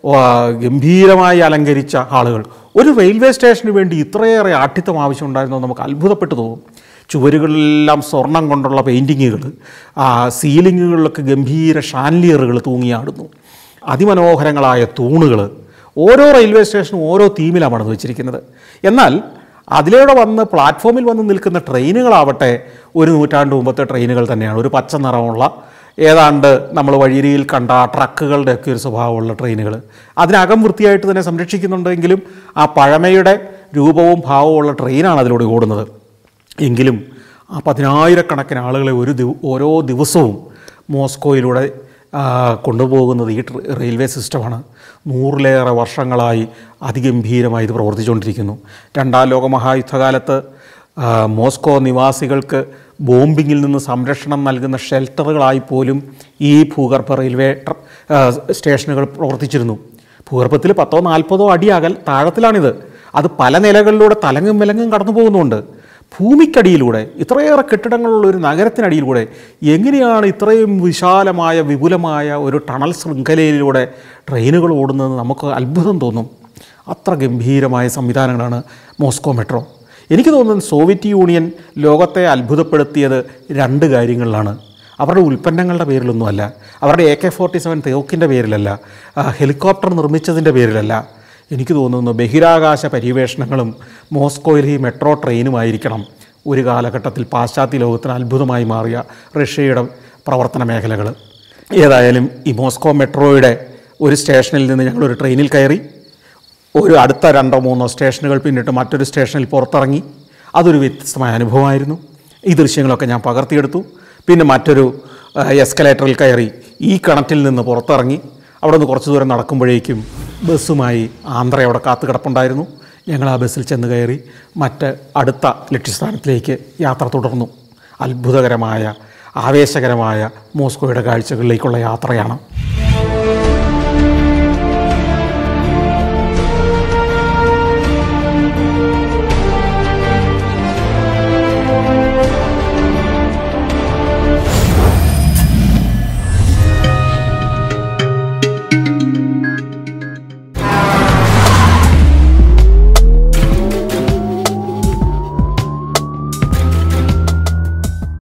A: ഗംഭീരമായി അലങ്കരിച്ച ആളുകൾ. ഒരു റെയിൽവേ സ്റ്റേഷന് വേണ്ടി ഇത്രയേറെ ആഠ്യത്വം ആവശ്യമുണ്ടായിരുന്നോ നമുക്ക് അത്ഭുതപ്പെട്ടു തോന്നും. ചുവരുകളിലെല്ലാം സ്വർണം കൊണ്ടുള്ള പെയിൻറ്റിങ്ങുകൾ, സീലിങ്ങുകളിലൊക്കെ ഗംഭീര ഷാൻലിയറുകൾ തൂങ്ങിയാടുന്നു. അതിമനോഹരങ്ങളായ തൂണുകൾ. ഓരോ റെയിൽവേ സ്റ്റേഷനും ഓരോ തീമിലാണ് പണിത് വെച്ചിരിക്കുന്നത്. എന്നാൽ അതിലൂടെ വന്ന് പ്ലാറ്റ്ഫോമിൽ വന്ന് നിൽക്കുന്ന ട്രെയിനുകളാവട്ടെ ഒരു നൂറ്റാണ്ട് മുമ്പത്തെ ട്രെയിനുകൾ തന്നെയാണ്. ഒരു പച്ച നിറമുള്ള ഏതാണ്ട് നമ്മൾ വഴിയിൽ കണ്ട ട്രക്കുകളുടെയൊക്കെ ഒരു സ്വഭാവമുള്ള ട്രെയിനുകൾ. അതിനകം വൃത്തിയായിട്ട് തന്നെ സംരക്ഷിക്കുന്നുണ്ടെങ്കിലും ആ പഴമയുടെ രൂപവും ഭാവമുള്ള ട്രെയിനാണ് അതിലൂടെ ഓടുന്നത്. എങ്കിലും ആ 10,000-കണക്കിന് ആളുകളെ ഓരോ ദിവസവും മോസ്കോയിലൂടെ കൊണ്ടുപോകുന്നത് ഈ റെയിൽവേ സിസ്റ്റമാണ്. 100-ലേറെ വർഷങ്ങളായി അതിഗംഭീരമായി ഇത് പ്രവർത്തിച്ചുകൊണ്ടിരിക്കുന്നു. രണ്ടാം ലോക മഹായുദ്ധകാലത്ത് മോസ്കോ നിവാസികൾക്ക് ബോംബിങ്ങിൽ നിന്ന് സംരക്ഷണം നൽകുന്ന ഷെൽട്ടറുകളായി പോലും ഈ ഭൂഗർഭ റെയിൽവേ സ്റ്റേഷനുകൾ പ്രവർത്തിച്ചിരുന്നു. ഭൂഗർഭത്തിൽ 10-40 അടി താഴത്തിലാണിത്. അത് പല നിലകളിലൂടെ തലങ്ങും വിലങ്ങും കടന്നു പോകുന്നുണ്ട്. ഭൂമിക്കടിയിലൂടെ ഇത്രയേറെ കെട്ടിടങ്ങളുള്ള ഒരു നഗരത്തിനടിയിലൂടെ എങ്ങനെയാണ് ഇത്രയും വിശാലമായ വിപുലമായ ഒരു ടണൽ ശൃംഖലയിലൂടെ ട്രെയിനുകൾ ഓടുന്നതെന്ന് നമുക്ക് അത്ഭുതം തോന്നും. അത്ര ഗംഭീരമായ സംവിധാനങ്ങളാണ് മോസ്കോ മെട്രോ. എനിക്ക് തോന്നുന്നത് സോവിയറ്റ് യൂണിയൻ ലോകത്തെ അത്ഭുതപ്പെടുത്തിയത് 2 കാര്യങ്ങളിലാണ്. അവരുടെ ഉൽപ്പന്നങ്ങളുടെ പേരിലൊന്നുമല്ല, അവരുടെ AK-47 തോക്കിൻ്റെ പേരിലല്ല, ഹെലികോപ്റ്റർ നിർമ്മിച്ചതിൻ്റെ പേരിലല്ല. എനിക്ക് തോന്നുന്നു ബഹിരാകാശ പര്യവേഷണങ്ങളും മോസ്കോയിലെ ഈ മെട്രോ ട്രെയിനുമായിരിക്കണം ഒരു കാലഘട്ടത്തിൽ പാശ്ചാത്യ ലോകത്തിന് അത്ഭുതമായി മാറിയ റഷ്യയുടെ പ്രവർത്തന മേഖലകൾ. ഏതായാലും ഈ മോസ്കോ മെട്രോയുടെ ഒരു സ്റ്റേഷനിൽ നിന്ന് ഞങ്ങളൊരു ട്രെയിനിൽ കയറി. ഒരു അടുത്ത 2-3 സ്റ്റേഷനുകൾ പിന്നിട്ട് മറ്റൊരു സ്റ്റേഷനിൽ പുറത്തിറങ്ങി. അതൊരു വ്യത്യസ്തമായ അനുഭവമായിരുന്നു. ഈ ദൃശ്യങ്ങളൊക്കെ ഞാൻ പകർത്തിയെടുത്തു. പിന്നെ മറ്റൊരു എസ്കലേറ്ററിൽ കയറി ഈ കിണറ്റിൽ നിന്ന് പുറത്തിറങ്ങി. അവിടെ നിന്ന് കുറച്ച് ദൂരം നടക്കുമ്പോഴേക്കും ബസ്സുമായി ആന്ധ്ര അവിടെ കാത്തു കിടപ്പുണ്ടായിരുന്നു. ഞങ്ങൾ ആ ബസ്സിൽ ചെന്ന് കയറി അടുത്ത ലക്ഷ്യസ്ഥാനത്തിലേക്ക് യാത്ര തുടർന്നു. അത്ഭുതകരമായ ആവേശകരമായ മോസ്കോയുടെ കാഴ്ചകളിലേക്കുള്ള യാത്രയാണ്.